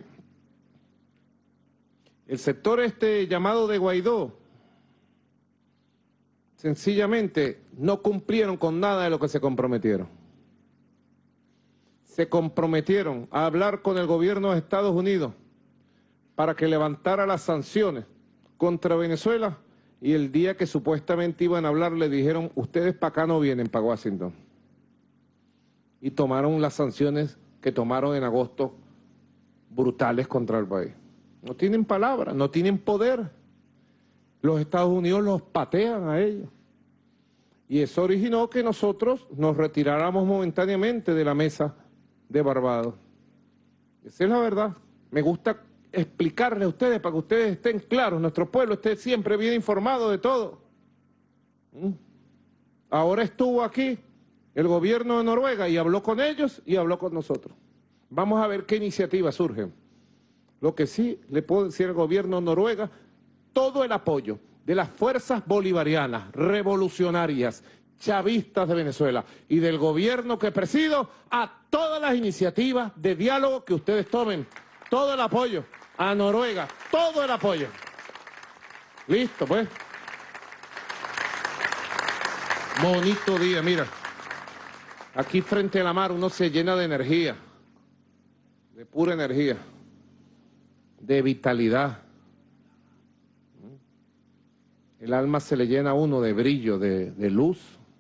el sector llamado de Guaidó, sencillamente no cumplieron con nada de lo que se comprometieron. Se comprometieron a hablar con el gobierno de Estados Unidos para que levantara las sanciones contra Venezuela, y el día que supuestamente iban a hablar le dijeron, ustedes para acá no vienen, para Washington. Y tomaron las sanciones que tomaron en agosto, brutales contra el país. No tienen palabra, no tienen poder. Los Estados Unidos los patean a ellos. Y eso originó que nosotros nos retiráramos momentáneamente de la mesa de Barbados. Esa es la verdad. Me gusta explicarles a ustedes para que ustedes estén claros, nuestro pueblo esté siempre bien informado de todo. Ahora estuvo aquí el gobierno de Noruega y habló con ellos y habló con nosotros. Vamos a ver qué iniciativas surgen. Lo que sí le puedo decir al gobierno de Noruega, todo el apoyo de las fuerzas bolivarianas, revolucionarias, chavistas de Venezuela y del gobierno que presido a todas las iniciativas de diálogo que ustedes tomen. Todo el apoyo a Noruega, todo el apoyo. Listo, pues. Bonito día, mira. Aquí frente a la mar uno se llena de energía, de pura energía, de vitalidad. El alma se le llena a uno de brillo, de luz.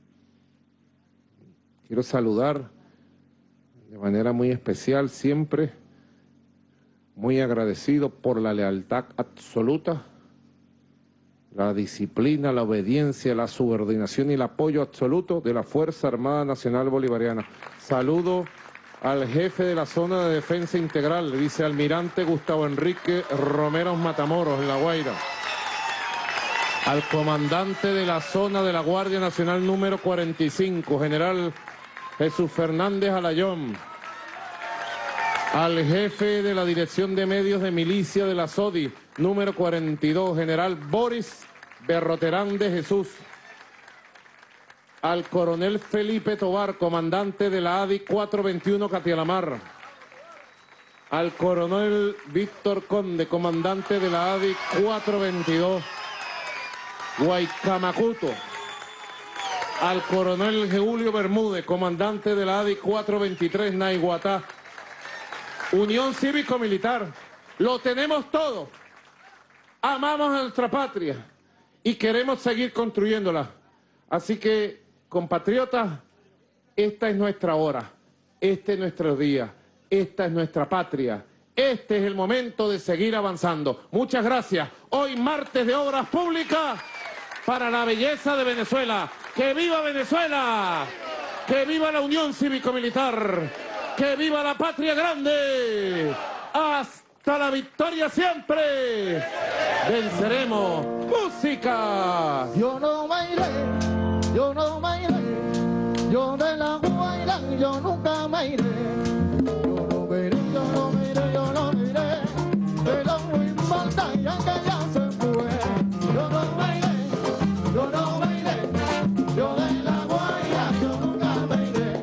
Quiero saludar de manera muy especial, siempre muy agradecido por la lealtad absoluta, la disciplina, la obediencia, la subordinación y el apoyo absoluto de la Fuerza Armada Nacional Bolivariana. Saludo al jefe de la Zona de Defensa Integral, vicealmirante Gustavo Enrique Romero Matamoros, en La Guaira. Al comandante de la Zona de la Guardia Nacional número 45, general Jesús Fernández Alayón. Al jefe de la Dirección de Medios de Milicia de la SODI, número 42, general Boris Berroterán de Jesús. Al coronel Felipe Tobar, comandante de la ADI 421 Catialamar. Al coronel Víctor Conde, comandante de la ADI 422 Guaycamacuto. Al coronel Julio Bermúdez, comandante de la ADI 423 Naiguatá. Unión Cívico-Militar, lo tenemos todo. Amamos a nuestra patria y queremos seguir construyéndola. Así que, compatriotas, esta es nuestra hora, este es nuestro día, esta es nuestra patria. Este es el momento de seguir avanzando. Muchas gracias. Hoy martes de Obras Públicas para la belleza de Venezuela. ¡Que viva Venezuela! ¡Que viva la Unión Cívico-Militar! ¡Que viva la patria grande! ¡Hasta la victoria siempre! ¡Venceremos! ¡Música! Yo no me iré, yo no me iré, yo de La Guaira yo nunca me iré. Yo no me iré, yo no me iré, yo no me iré, pero no importa ya que ya se fue. Yo no me iré, yo no me iré, yo de La Guaira yo nunca me iré.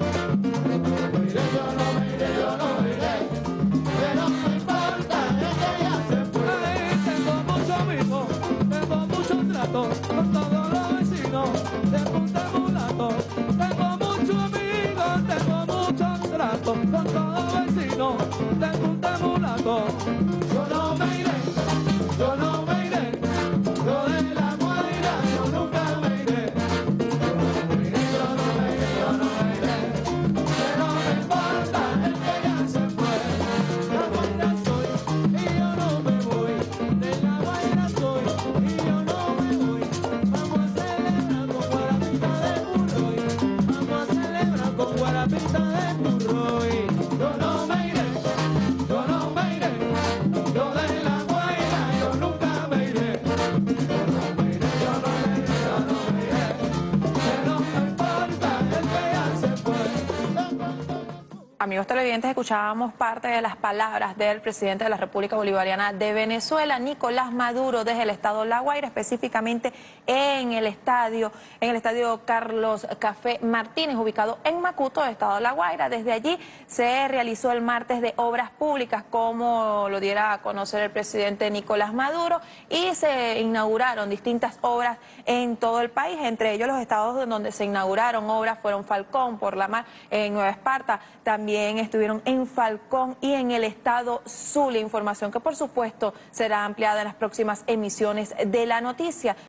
Yo no me iré, yo no me iré, pero no importa es que ya se fue. Tengo muchos amigos, tengo muchos tratos con todos los vecinos de Punta Mulato. Tengo muchos amigos, tengo muchos tratos con todos los vecinos de Punta Mulato. Yo no me iré, yo no me iré, yo de La Guaira yo nunca me iré. Yo no me iré, yo no me iré, yo no me iré, pero no importa el que ya se fue. La Guaira soy y yo no me voy, de La Guaira soy y yo no me voy. Vamos a celebrar con guarapita de Purroy, vamos a celebrar con guarapita de Purroy. Yo no me iré, yo no me iré, yo de La Guaira yo nunca me iré. Yo no me iré, yo no me iré, yo no me iré, pero no importa el que ya se fue. Amigos televidentes, escuchábamos parte de las palabras del presidente de la República Bolivariana de Venezuela, Nicolás Maduro, desde el estado La Guaira, específicamente en el estadio Carlos Café Martínez, ubicado en Macuto, estado La Guaira. Desde allí se realizó el martes de Obras Públicas, como lo diera a conocer el presidente Nicolás Maduro, y se inauguraron distintas obras en todo el país. Entre ellos, los estados donde se inauguraron obras fueron Falcón, Por la Mar, en Nueva Esparta, también estuvieron en Falcón y en el estado Zulia. Información que por supuesto será ampliada en las próximas emisiones de la noticia.